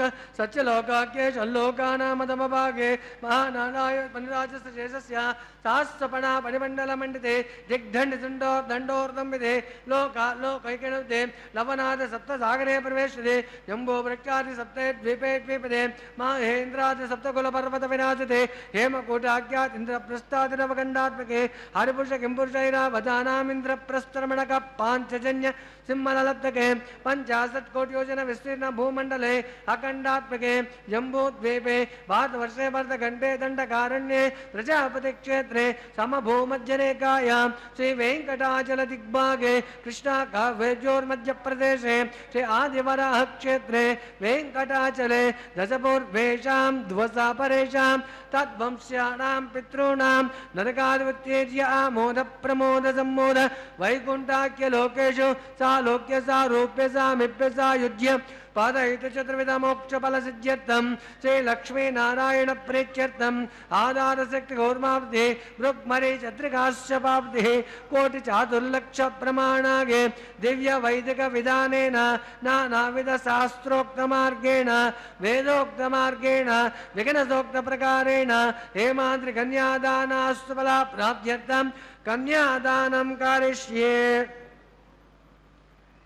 सत्यलोकाख्येषल्लोकानामधमभागे महानाराय पनिराजशेषस्य सहस्रपणा परिमण्डलमण्डिते दिग्दण्डदण्डो दण्डोर्दम्बिते लोका लोकैकणुते लवनाद सप्तसागरे प्रवेशते जम्बो वृक्षादि सप्ते द्वीपे द्वीपदे महेन्द्रादि सप्तकुलपर्वतविराजते हेमकूटाख्यात् इन्द्रप्रस्थादिनवगण्डात्मके हरिपुरुष किंपुरुषैरावधानाम् इंद्रप्रस्तरमणक पांचजन्य सिंहलब्धके पंचाशत् कोटियोजन विस्तीर्ण भूमंडले अखंडात्मके जम्बूद्वीपे भारतवर्षे वर्धघंटे दंडकारण्ये प्रजापति क्षेत्रे समभूमध्यरेखायां श्री वेंकटाचल दिग्भागे कृष्णा काव्यजोर्मध्य प्रदेशे श्री आदिवराह क्षेत्रे वेंकटाचले दशपूर्वेषां द्वसा परेषां तद्वंश्याणां पितॄणां नरकादिवत्येज्य आमोद प्रमोद सम्मोद वैकुंठाख्य लोकेषु सालोक्य सारूप्य सामिप्य सायुज्य पादहित चतुर्विध मोक्ष फल सिद्ध्यर्थम श्री लक्ष्मी नारायण प्रीत्यर्थम आधार शक्ति घोर्माब्धि मृग्मरी चत्रिकाश्यपाब्धि कोटि चातुर्लक्ष प्रमाणागे दिव्य वैदिक विधानेन नानाविध शास्त्रोक्त मार्गेण वेदोक्त मार्गेण विघ्नसोक्त प्रकारेण हेमाद्रि कन्यादानास्तु फला प्राप्त्यर्थम कन्यादानं कारिष्ये।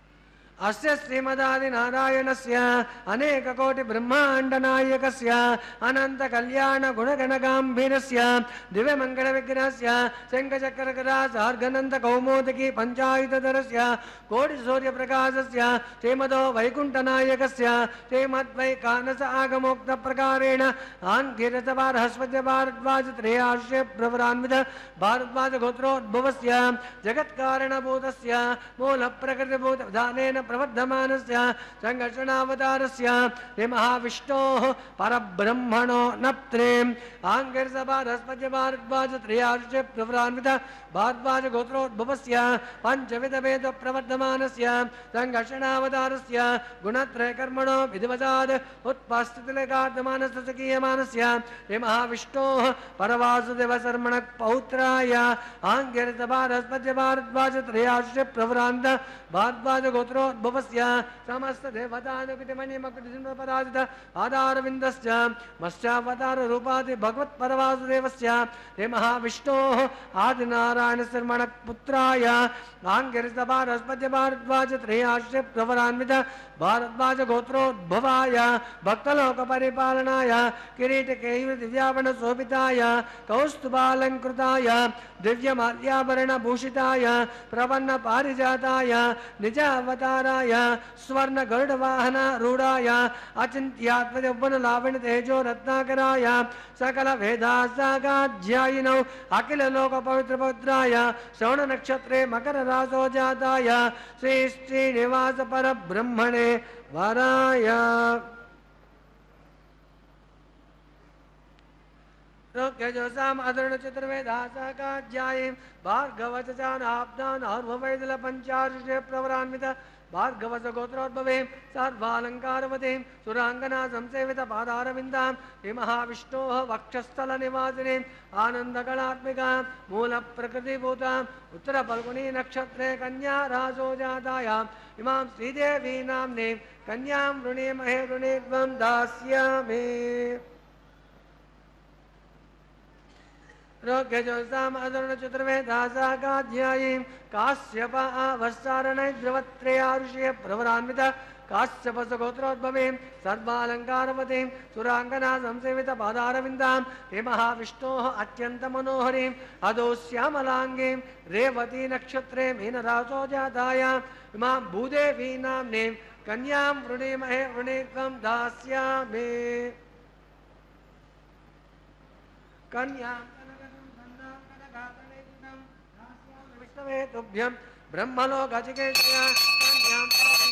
अस्य श्रीमदादिनारायणस्य अनेककोटिब्रह्माण्डनायकस्य अनन्तकल्याणगुणगणगाम्भीरस्य दिव्यमङ्गलविग्रहस्य शङ्खचक्रगदासार्गनन्दकौमोदकी पञ्चायुधधरस्य कोटिसूर्यप्रकाशस्य श्रीमदो वैकुण्ठनायकस्य श्रीमद्वैकानस आगमोक्तप्रकारेण आङ्गिरसभारहस्पत्यभारद्वाजत्रयार्षे प्रवरान्वित भारद्वाजगोत्रोद्भवस्य जगत्कारणभूतस्य मूलप्रकृतिभूतविधानेन प्रवर्धमानस्य सङ्घर्षणावतारस्य श्रीमहाविष्णोः परब्रह्मणो नप्त्रेम् आङ्गिरसभारहस्पत्यभारद्वाजत्रयार्षे प्रवरान्वित भारद्वाजगोत्रोद्भवस्य पञ्चविधभेदप्रवर्धमानस्य सङ्घर्षणावतारस्य गुणत्रयकर्मणो विधिवशाद् उत्पस्थितिलेखार्धमानस्य स्वकीयमानस्य श्रीमहाविष्णोः परवासुदेवशर्मणः पौत्राय आङ्गिरसभारहस्पत्यभारद्वाजत्रयार्षे प्रवरान्वित भारद्वाजगोत्रोद्भवस्य समस्तदेवतानुकृतिमणिमकुटिपराजित आधारविन्दस्य मत्स्यावताररूपादि भगवत्परवासुदेवस्य श्रीमहाविष्णोः आदिनारायणशर्मणः पुत्राय आङ्गिरसभारहस्पत्यभारद्वाजत्रयार्षे प्रवरान्वित भारद्वाजगोत्रोद्भवाय भक्तलोकपरिपालनाय किरीटकेयूरदिव्याभरणशोभिताय कौस्तुभालङ्कृताय दिव्यमाल्याभरणभूषिताय प्रपन्नपारिजाताय निज अवताराय स्वर्णगरुडवाहनारूढाय अचिन्त्यात्मयौवनलावण्यतेजो रत्नाकराय सकलवेदासागाध्यायिनौ अखिललोकपवित्रपवित्राय श्रवणनक्षत्रे मकररासोजाताय श्री श्रीनिवास परब्रह्मणे वराय रोग्यजोसाम अदर्ण चतुर्वेदासाकाध्यायी भार्गवचानाब्दान अर्भवैदल पंचार्षे प्रवरान्वित भार्गवस गोत्रोद्भवे सर्वालंकारवतीं सुरांगना संसेवित पादारविंदां श्रीमहाविष्णोः वक्षस्थल निवासिनीं आनंदगणात्मिका मूल प्रकृतिभूतां उत्तर फल्गुनी नक्षत्रे कन्या रासो जातायां इमां श्रीदेवी नाम्नीं कन्यां वृणीमहे वृणीत्वं दास्यामि रोग्यजोसाम अदर्ण चतुर्वेदासाकाध्यायीं काश्यप आवस्सारणैर्द्रवत्रयार्षे प्रवरान्वित काश्यपसगोत्रोद्भवीं सर्वालङ्कारवतीं सुराङ्गना संसेवित पादारविन्दां श्रीमहाविष्णोः अत्यन्तमनोहरीं अदो श्यामलाङ्गीं रेवती नक्षत्रे मीनरासो जातायां इमां भूदेवी नाम्नीं कन्यां वृणीमहे वृणीत्वं दास्यामि कन्यां तुभ्यं ब्रह्मलोकचिकेतया कन्यां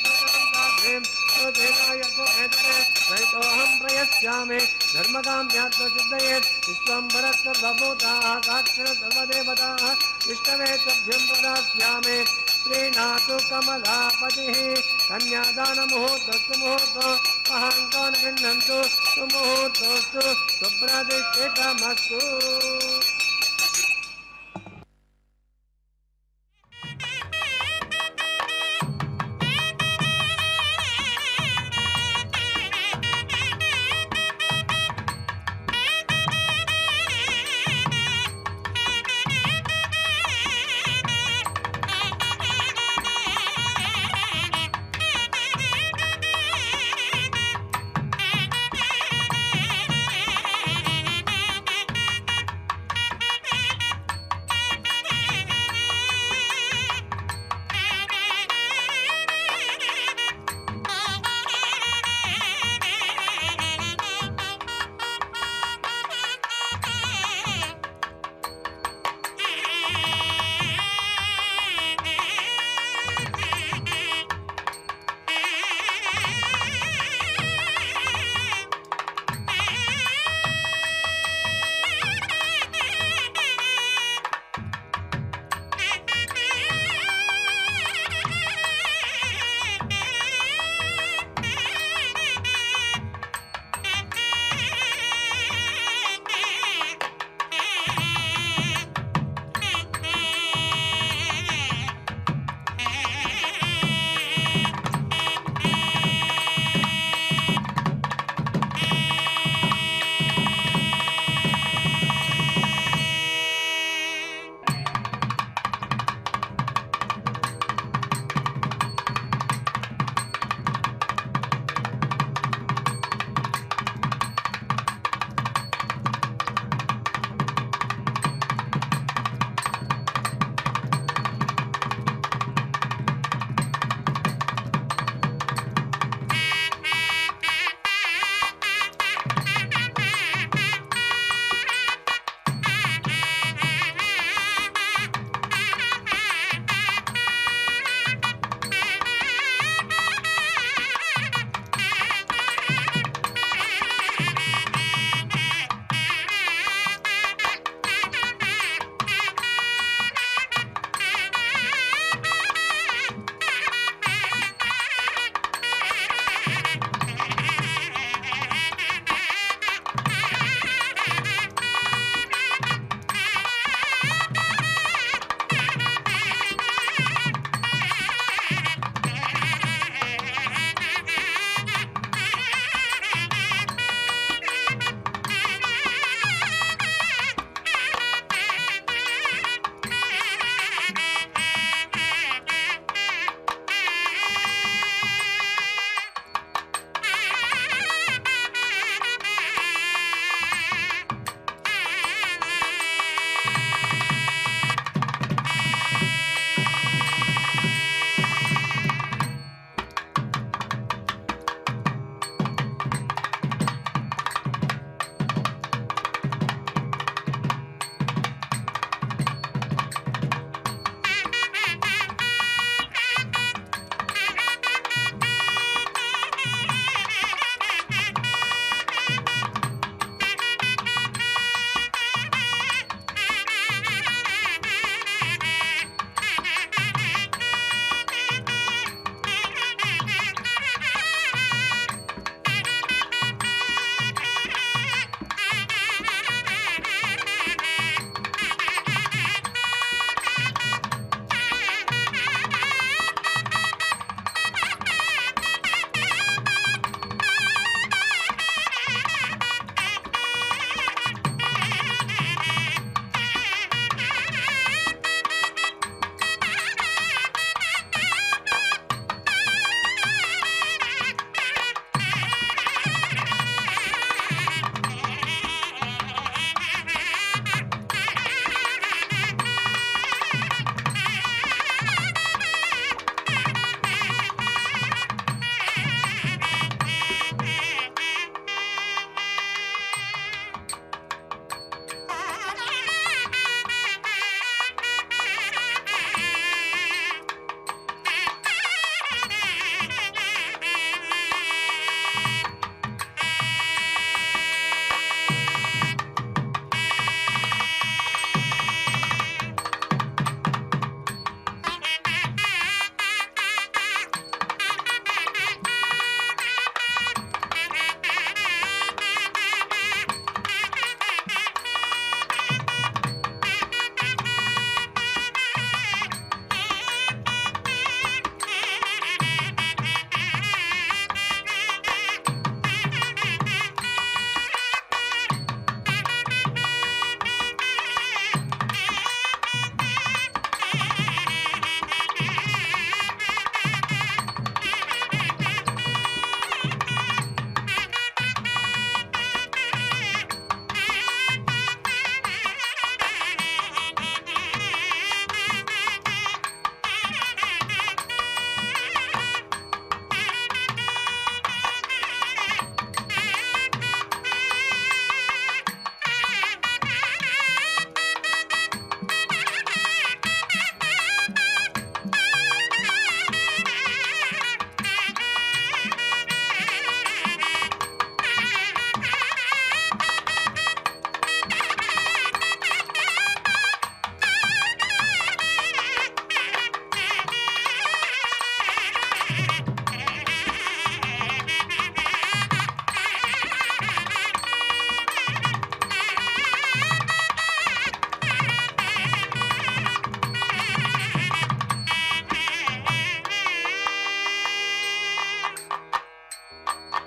सहितोऽहं प्रयस्यामि धर्मकाम्यात्मसिद्धये विश्वम्भरस्सर्वभूताः साक्षर सर्वदेवताः विष्णवे तुभ्यं प्रदास्यामि प्रीणातु कमलापतिः कन्यादानमुहूर्तस्तु मुहूर्तो महान्तो न गृह्णन्तु सुमुहूर्तोऽस्तु सुप्रतिष्ठितमस्तु।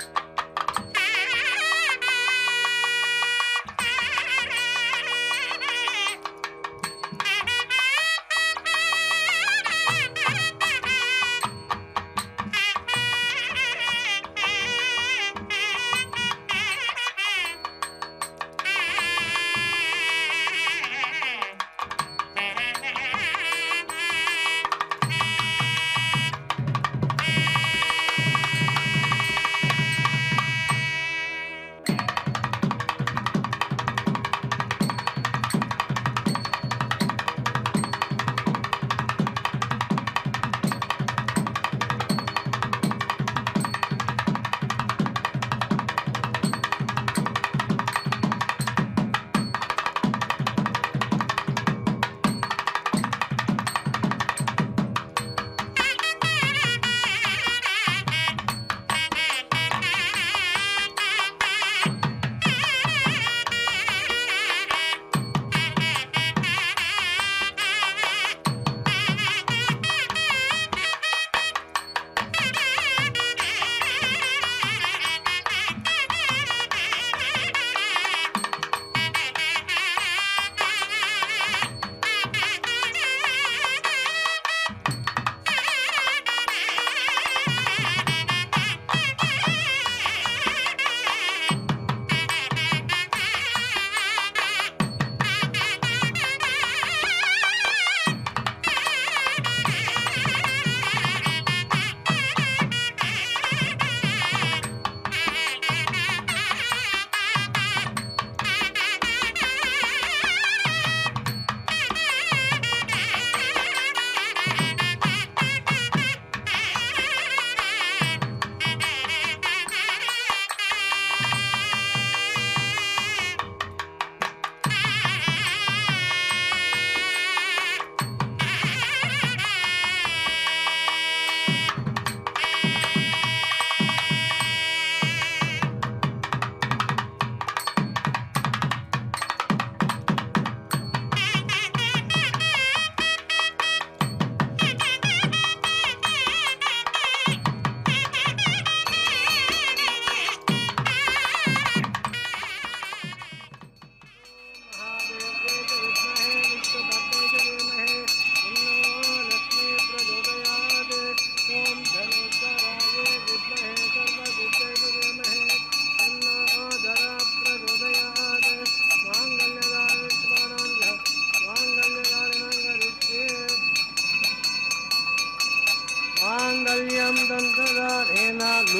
माङ्गल्यं तन्तदानेन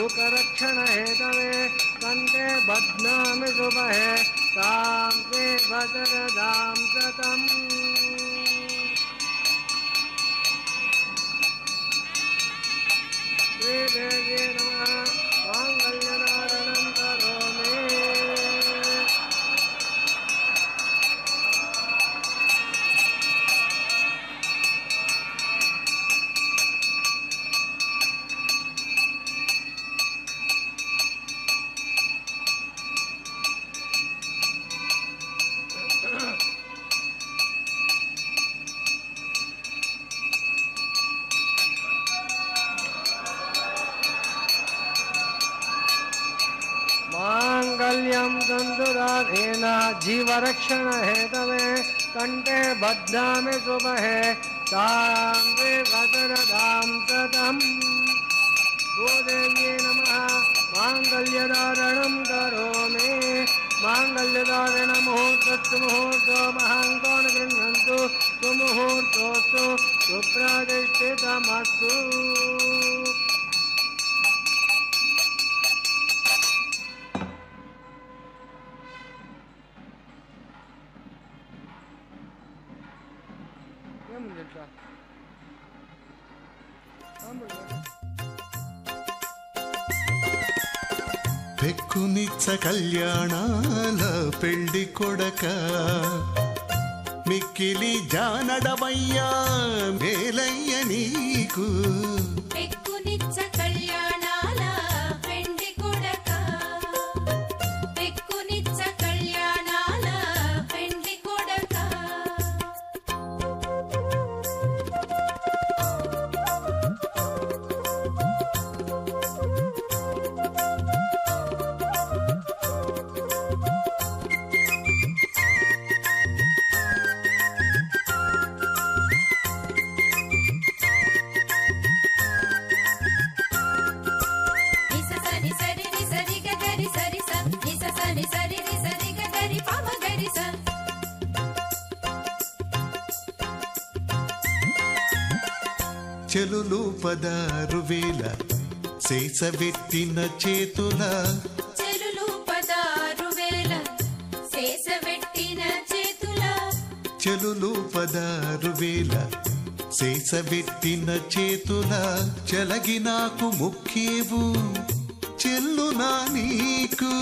लोकरक्षणहेतवे कण्ठे बध्नामि शुभहे तां ते भद्रदां सतम्। श्रीदेव्यै नमः। माङ्गल्यधारणं करोमि। माङ्गल्यं तन्तुदानेन जीवरक्षणहेतवे कण्ठे बध्नामि शुभहे तां ते भद्रदां सतम्। गोदेव्यै नमः। माङ्गल्यधारणं करोमि। माङ्गल्यधारणमुहूर्तस्तु मुहूर्तो महाङ्कान् गृह्णन्तु सुमुहूर्तोऽस्तु सुप्रतिष्ठितमस्तु। పెక్కునిచ్చ కళ్యాణాల పెళ్లి కొడక మిక్కిలి జానడమయ్యా మేలయ్య నీకు. పెక్కునిచ్చ కళ్యాణాల పెండి కొడక పెక్కునిచ్చ కళ్యాణాల పెండి కొడక చెలులు పదారు వేల శేషవెట్టిన చేతుల చెలులు పదారు వేల శేషవెట్టిన చేతుల చెలులు పదారు వేల శేషవెట్టిన చేతుల చెలగి నాకు ముఖ్యేవు చెల్లునా నీకు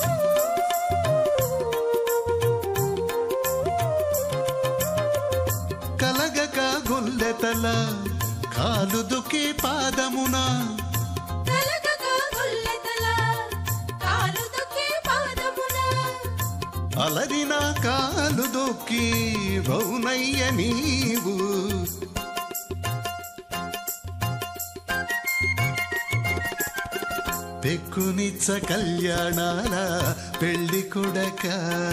కలగక గొల్లెతల కాలు దుకే పాదమున కలగక గొల్లెతల కాలు దుకే పాదమున అలరిన కాలు దొక్కి రౌనయ్య నీవు పెక్కునిచ్చ కళ్యాణాల పెళ్లి కొడక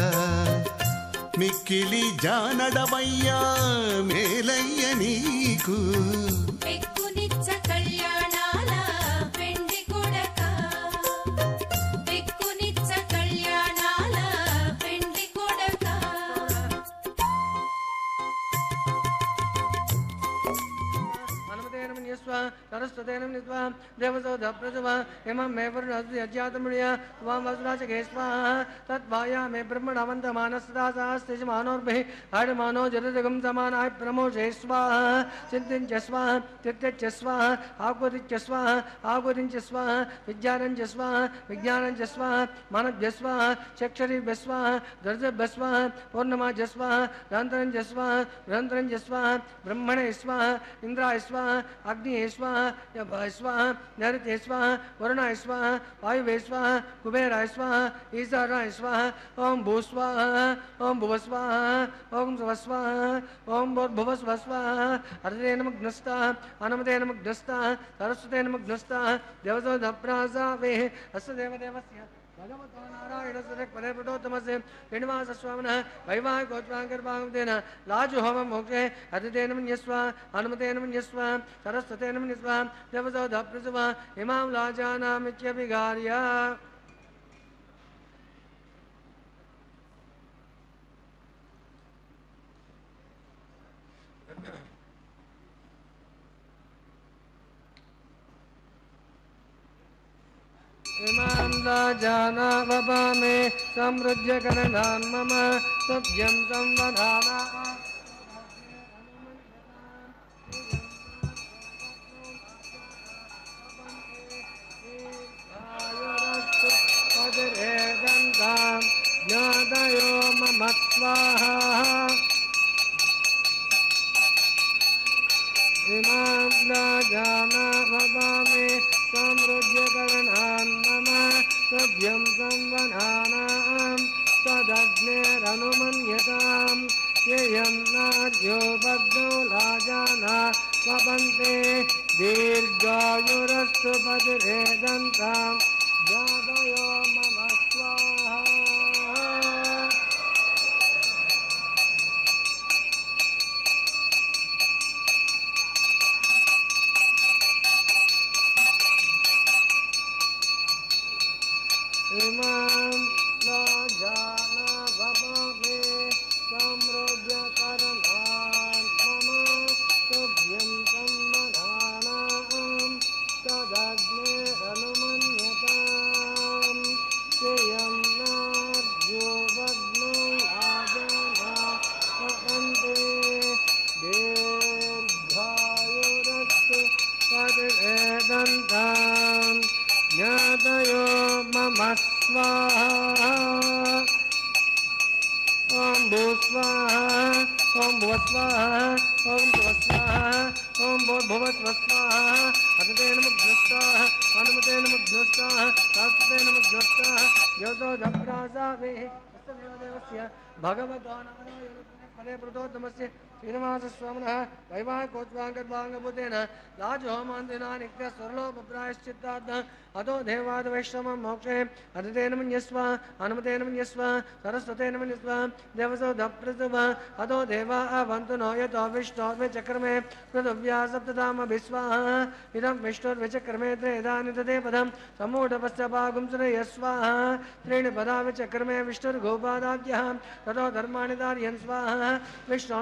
మిక్కిలి జానడవయ్యా మేలయ్య నీకు పెక్కునిచ్చ కళ్యాణాల పెండి కొడక పెక్కునిచ్చ కళ్యాణాల పెండి కొడక హనుమతేన మన్యస్వ సరస్వతేన నిత్వ దేవసౌధ ప్రజవ ఇమం మే వరుణాజ్యాతముడియ త్వాం వసురాచ స్వాహ తద్వాయామే బ్రహ్మణవంత మానసదాసాస్తిజమానోర్భిః ఆడమానో జరజగం సమానాయ ప్రమోషే స్వాహ చింతించ స్వాహ తిత్యచ్చ స్వాహ ఆకురిత్య స్వాహ ఆకురించ స్వాహ విజ్ఞానంచ స్వాహ విజ్ఞానంచ స్వాహ మానభ్య స్వాహ చక్షరిభ్య స్వాహ దర్జభ్య స్వాహ పూర్ణమాజ స్వాహ రాంతరంజ స్వాహ రాంతరంజ స్వాహ బ్రహ్మణే స్వాహ ఇంద్రాయ స్వాహ అగ్నియే స్వాహ యభాయ స్వాహ నైరుతే స్వాహ వరుణాయ స్వాహ వాయువే స్వాహ కుబేరాయ స్వాహ ఈశానాయ స్వాహ ఓం భూ స్వాహ ఓం భువ స్వాహ ఓం స్వ స్వాహ ఓం భూర్భువ స్వ స్వాహ హరితే నమగ్నస్త హనుమతే నమగ్నస్త సరస్వతే నమగ్నస్త దేవసోధప్రాసావే అస్య దేవదేవస్య భగవతో నారాయణస్య పదే ప్రతోత్తమస్య శ్రీనివాసస్వామినः వైవాహికోత్వాంకర్భాగవతేన లాజుహోమం మోక్షే హరితేన మన్యస్వ హనుమతేన మన్యస్వ సరస్వతేన మన్యస్వ దేవసోధప్రసవ ఇమాం లాజానామిత్యభిగార్య इमां राजाना वपामे समृद्ध्य करणान् मम सभ्यं संवधाना ज्ञातयो मम स्वाहा इमां राजाना वपामे समृद्ध्यकरणान् मम सभ्यं संवधानां तदग्नेरनुमन्यताम् येयं नाद्यो भग्नौ लाजाना वपन्ते दीर्घायुरस्तु पतिरेदन्तां जातयो मम स्वाहा इमां लाजाना वपामे समृद्ध्यकरणान् मम सभ्यं संवधानां तदग्नेरनुमन्यताम् येयं नार्यो भग्नो लाजाना वपन्ते दीर्घायुरस्तु पतिरेदन्ताम् ज्ञातयो मम स्वाहा ओम भू स्वाहा ओम भुव स्वाहा ओम भुव स्वाहा ओम भूर्भुव स्वाहा हनुमते नमग्नस्ता हनुमते नमग्नस्ता शास्त्रते नमग्नस्ता योतो जप्रासावे देवस्य भगवतो नारायणस्य पदे प्रतोत्तमस्य श्रीनिवासस्वामिनः वैवाहिकोत्वाङ्गर्भाङ्गभूतेन लाजहोमान्तिना नित्यस्वरलोपप्रायश्चित्तार्थः अतो देवादवैष्णवं मोक्षे हरितेन मन्यस्व हनुमतेन मन्यस्व सरस्वतेन मन्यस्व देवसोधप्रसव अतो देवा अवन्तु नो यतो विष्णोर्विचक्रमे पृथिव्या सप्तधामभिस्वाहा इदं विष्णोर्विचक्रमे त्रेधानि तदे पदं सम्मूढपश्च पागुं सुरयस्वाहा त्रीणि पदा विचक्रमे विष्णुर्गोपादाद्यः ततो धर्माणि धारयन् स्वाहा विष्णोत्कर्माणि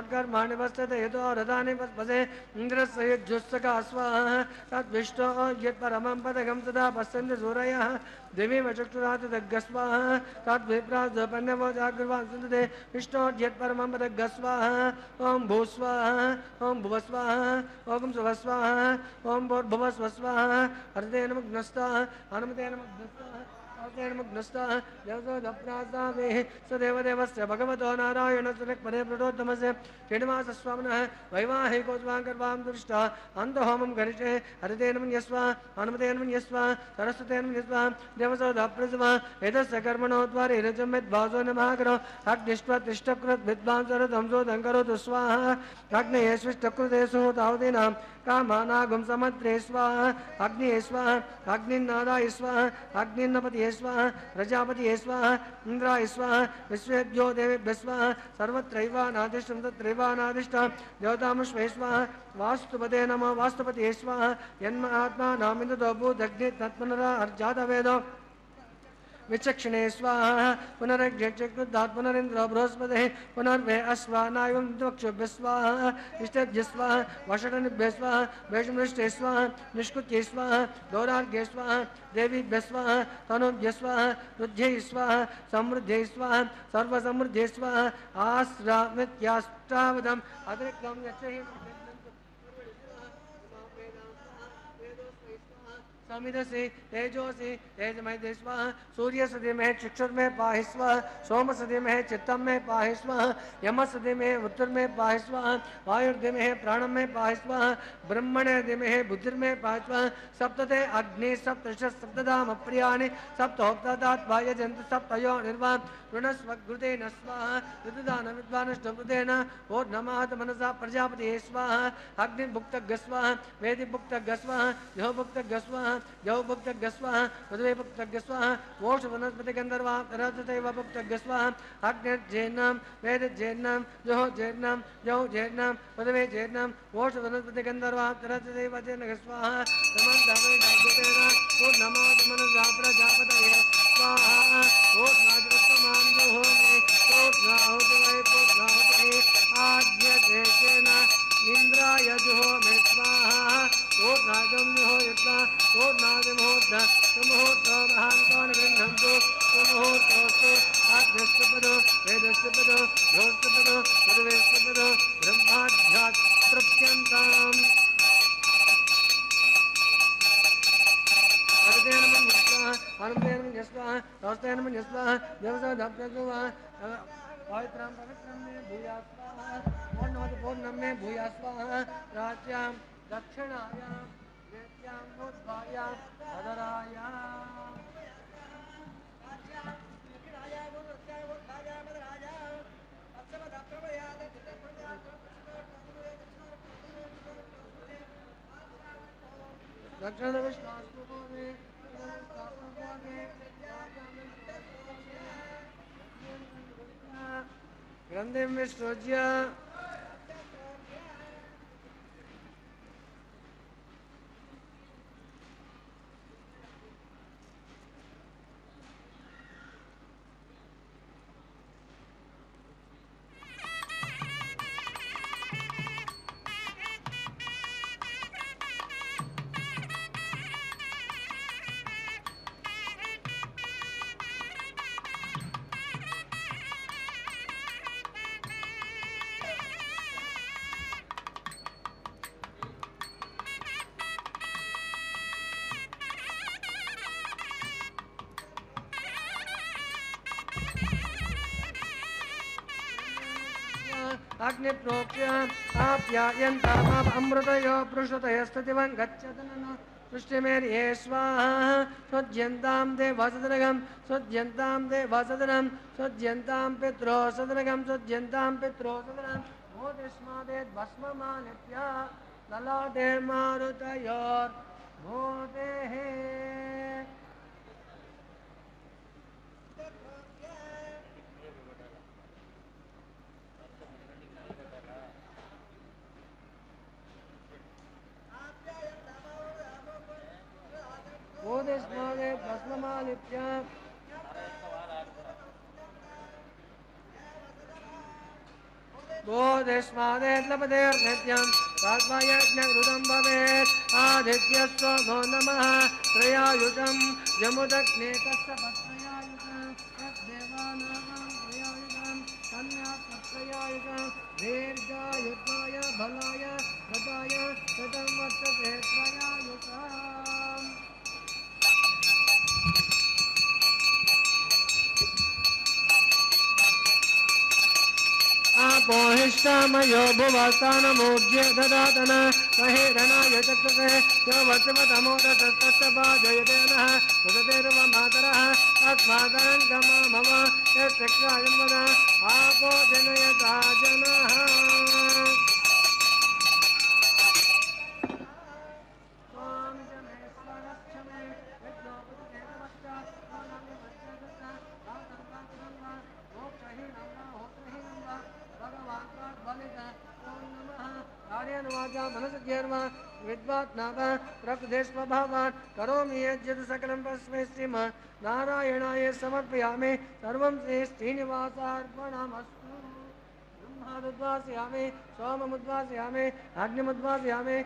रथानि वस्तते यतो रथानि वस्पसे इन्द्रस्य यज्जुस्तका स्वाहा तद्विष्टो यत्परमं पदकं तदा पश्यन्ति सूरयः देवी वचक्षुरात् तद्गस्वाहा तद्विप्राजपन्नवो जागृवान् सन्तते विष्णो यत्परमं पदगस्वाहा ॐ भूस्वाहा ॐ भुवस्वाहा ॐ सुवस्वाहा ॐ भूर्भुवस्वस्वाहा हरते नमग्नस्ताः हनुमते नमग्नस्ताः मुग्नस्तः देवदप्रासामे सदेवदेवस्य भगवतो नारायणस्य पदे प्रणोत्तमस्य श्रीनिवासस्वामिनः वैवाहिकोत्वाङ्कर्वां दृष्टा अन्तहोमं करिष्ये हरितेन मन्यस्व हनुमतेन मन्यस्व सरस्वतेन मन्यस्व देवसोदप्रसव एतस्य कर्मणो द्वारे रजं विद्वासो नमः करो अग्निष्टकृत् विद्वांसरधंसो दङ्करोतु स्वाहा अग्नये स्विष्टकृते सुहृतावतीनां कामानागं समत्रे स्वाहा अग्निये स्वाहा अग्निन्नादाय स्वाहा अग्निन्नपतिये स्वाहा प्रजापतिये स्वाहा इन्द्राय स्वाहा विश्वेभ्यो देवेभ्यः स्वाहा सर्वत्रैवानादिष्टं तत्रैवानादिष्टं देवतामुष्वे स्वाहा वास्तुपते नमः वास्तुपतिये स्वाहा यन्मात्मा नामिन्दतो भूदग्नि तत्पुनरा अर्जातवेदो विचक्षणे स्वाहा पुनरग्निचक्रुद्धात् पुनरिन्द्रो बृहस्पतिः पुनर्वे अश्वानायं द्वक्षुभ्य स्वाहा इष्टेभ्य स्वाहा वषटनिभ्य स्वाहा वैष्णृष्टे स्वाहा निष्कुत्ये स्वाहा दौरार्घ्ये स्वाहा देवीभ्य स्वाहा तनुभ्य स्वाहा रुद्ध्यै स्वाहा समृद्ध्यै स्वाहा सर्वसमृद्ध्यै स्वाहा आश्रामित्याष्टावदम् अतिरिक्तं यच्छहि समिदसि तेजोसि तेजमय स्वाहा सूर्य सदि में चक्षुर में पाहि स्वाहा सोम सदि में चित्तम में पाहि स्वाहा यम सदि में उत्तर में पाहि स्वाहा वायुर्दि में प्राणम में पाहि स्वाहा ब्रह्मणे दि में बुद्धिर में पाहि स्वाहा सप्तते अग्नि सप्तश सप्तधाम अप्रियाणि सप्तोक्तात्वाय जंतु सप्तयो निर्वाण ऋणस्वघृते न स्वाहा ऋतुदान विद्वानष्टकृतेन ओ नमात मनसा प्रजापति स्वाहा अग्निभुक्त गस्वाहा वेदिभुक्त गस्वाहा यो भुक्त गस्वाहा यौ भुक्त गस्वाहा मधुवे भुक्त गस्वाहा मोक्ष वनस्पति गंधर्वा रजतैव भुक्त गस्वाहा अग्निर्जेन्नाम वेदजेन्नाम यो जेन्नाम यौ जेन्नाम मधुवे जेन्नाम मोक्ष वनस्पति गंधर्वा रजतैव जेन्न गस्वाहा नमः दावे दागुतेन ओ नमात मनसा प्रजापतये स्वाहा ओ नाजरत्तमां जुहोमे ओ नाहुतवै ओ नाहुतवै आज्ञदेशेन इंद्राय जुहोमे स्वाहा ओ नागं जुहो यत्ना ओ नागमुहूर्त सुमुहूर्त महान्तान् गृह्णन्तु सुमुहूर्तोऽस्तु आद्यस्तपदो वेदस्तपदो योस्तपदो सर्वेस्तपदो ब्रह्माध्यात् प्रत्यन्ताम् हरितेन मन्यस्वाहा हनुमतेन मन्यस्वाहा सहस्तेन मन्यस्वाहा देवसोदप्रसुवा पवित्रं पवित्रं मे भूया स्वाहा पूर्णमद पूर्णं मे भूया स्वाहा राज्यां दक्षिणायां वेद्यां नोद्भायां अधरायां दक्षिण विष्णु में ग्रंथि विष्णुज्य अग्निप्रोक्ष्य आप्यायन्तामाप अमृतयो पृष्ठतयस्ततिवं गच्छतनन सृष्टिमेर्ये स्वाहा स्वज्यन्तां देवसदनगं स्वज्यन्तां देवसदनं स्वज्यन्तां पित्रो सदनगं स्वज्यन्तां पित्रो सदनं भूतिस्मादेद्भस्ममालिप्य ललाटे मारुतयोर्भूतेः भूतिस्मादे भस्ममालिप्य बोधिस्मादेर्लपदेर्नित्यं तद्वयज्ञकृतं भवेत् आदित्यस्त्वमो नमः त्रयायुषं यमुदग्ने तस्य पत्रयायुषं तद्देवानां त्रयायुषं कन्यात्रयायुषं दीर्घायुष्माय बलाय गताय शतं वर्षते त्रयायुषम् आपोहिष्टामयो भुवस्तानमूर्ज्य ददातन महेरणाय चक्षुषे यो वर्षमतमोदस्तस्य पाजयते नः सुततेर्वमातरः अस्मादरं गमा मम यक्षायं वद आपो जनयता जनः विद्वात्नादेशभावान् करोमि यज्जत सकलं परस्मै श्रीम नारायणाय समर्पयामि सर्वं श्री श्रीनिवासार्पणमस्तु ब्रह्मादुद्वासयामि सोममुद्वासयामि अग्निमुद्वासयामि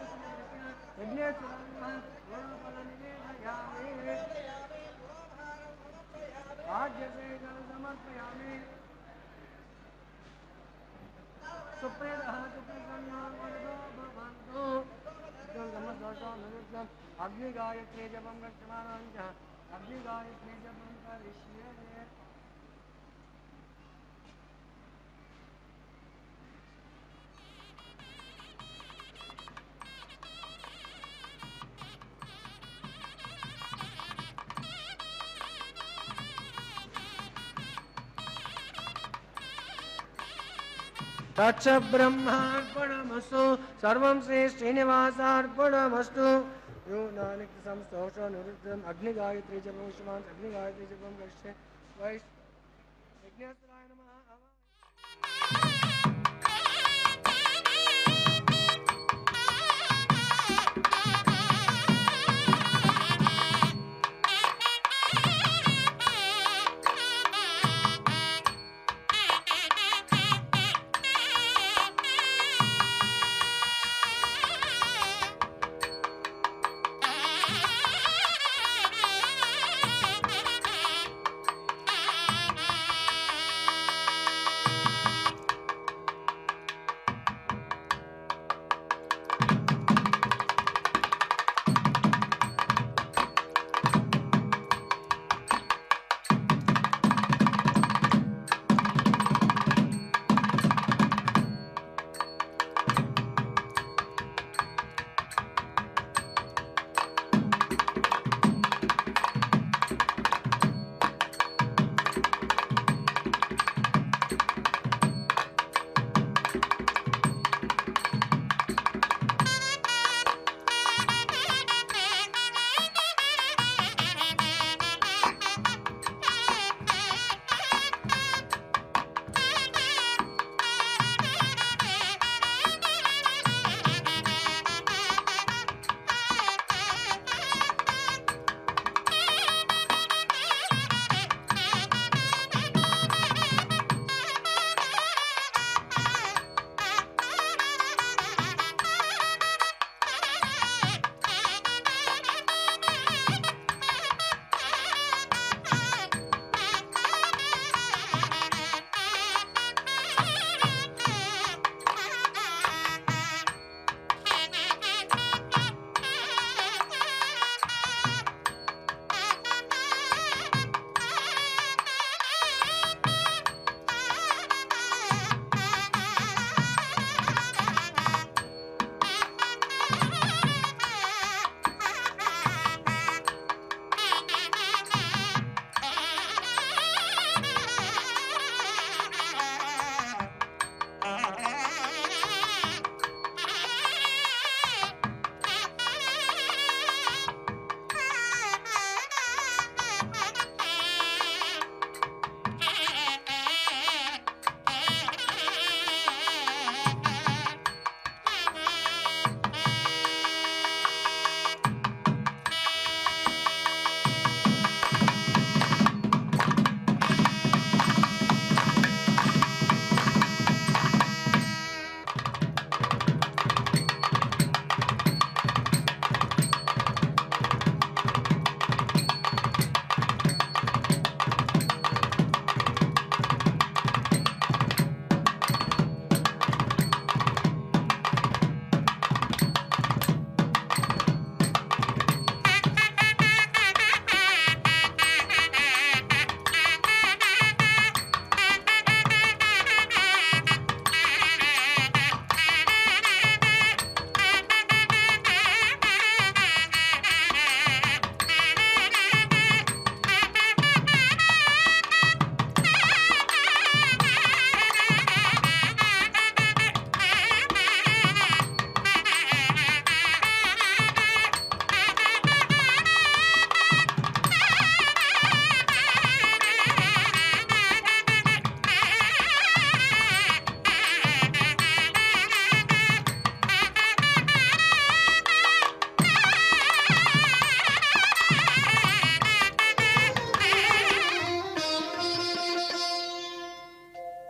समर्पयामि सुप्रेदः अग्नि गायत्री जपं गच्छमानाञ्च अग्नि गायत्री जपं करिष्ये तच्च ब्रह्मार्पणमस्तु सर्वं श्री श्रीनिवासार्पणमस्तु यो नानिक संस्तोष निरुद्धम् अग्निगायत्री जपं विश्वान् अग्निगायत्री जपं करिष्ये वैश् विघ्नेश्वराय नमः।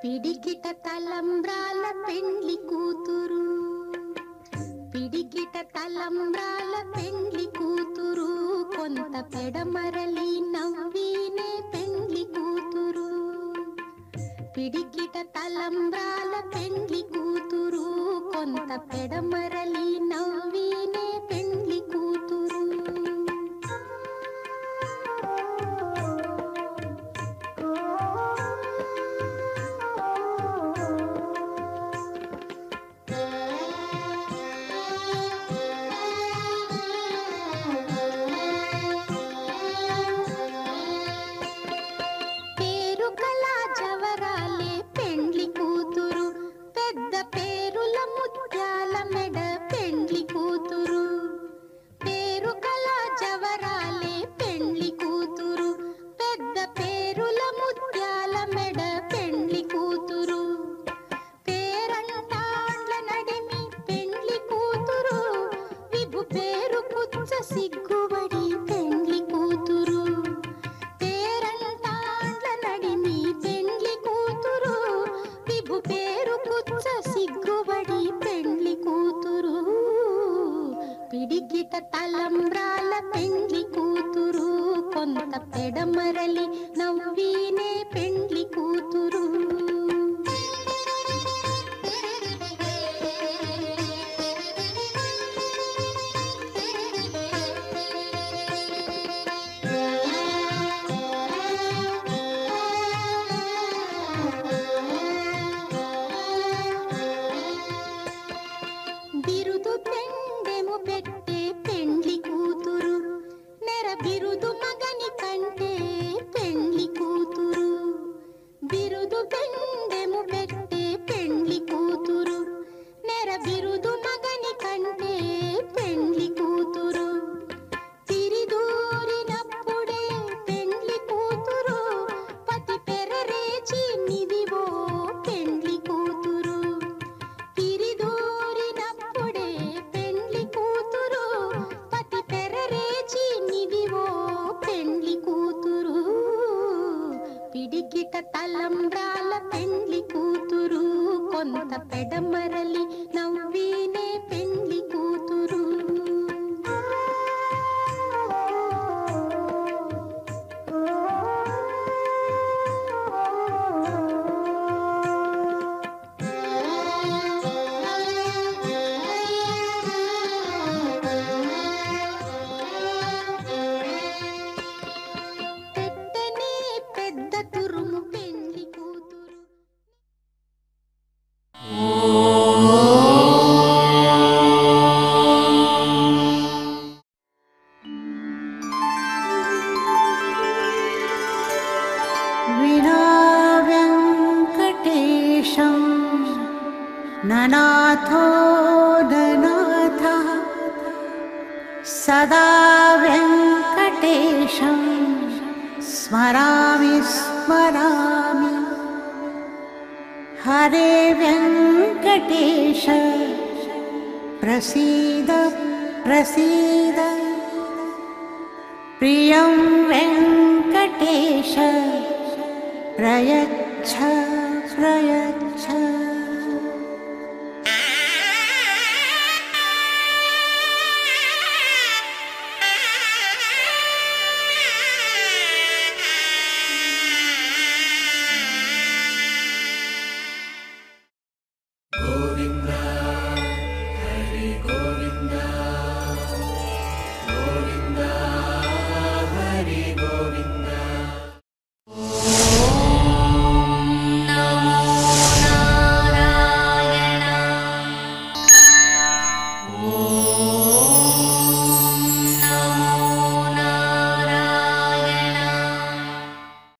పిడికిట తలంబ్రాల పెండ్లి కూతురు, పిడికిట తలంబ్రాల పెండ్లి కూతురు, కొంత పెడమరలి నవ్వినే పెండ్లి కూతురు. పిడికిట తలంబ్రాల పెండ్లి కూతురు, కొంత పెడమరలి నవ్వినే పెండ్లి కూతురు. సిగ్గుబడి పెండ్లి కూతురు, పేరంటాండ్ల నడిమి పెండ్లి కూతురు, విభు పేరు కుచ్చ సిగ్గుబడి పెండ్లి కూతురు. పిడికిట తలంబ్రాల పెండ్లి కూతురు, కొంత పెడమరలి నవ్వినే పెండ్లి కూతురు. బిరుదు పెండెము పెట్టే పెండ్లి కూతురు, నెర బిరుదు మగని కంటే పెండ్లి కూతురు. బిరుదు పెండెము పెట్టే పెండ్లి కూతురు, నెర బిరుదు మగని కంటే పెండ్లి కూతురు. తిరిదూరినప్పుడే పెండ్లి కూతురు, పతి పెరరేచి నిదివో పెండ్లి కూతురు. తిరిదూరినప్పుడే పెండ్లి కూతురు, పతి పెరరేచి నిదివో పెండ్లి కూతురు. పిడికిట తలంబ్రాల పెండ్లి కూతురు, కొంత పెడమరలి నవ్వినే పెండ్లి కూతురు. పెట్టనే పెద్ద తురుము పెండ్లి కూతురు. विना वेङ्कटेशं ननाथो ननाथः, सदा वेङ्कटेशं स्मरामि स्मरामि. हरे वेङ्कटेश प्रसीद प्रसीद, प्रियं वेङ्कटेश प्रयच्छ प्रयच्छ.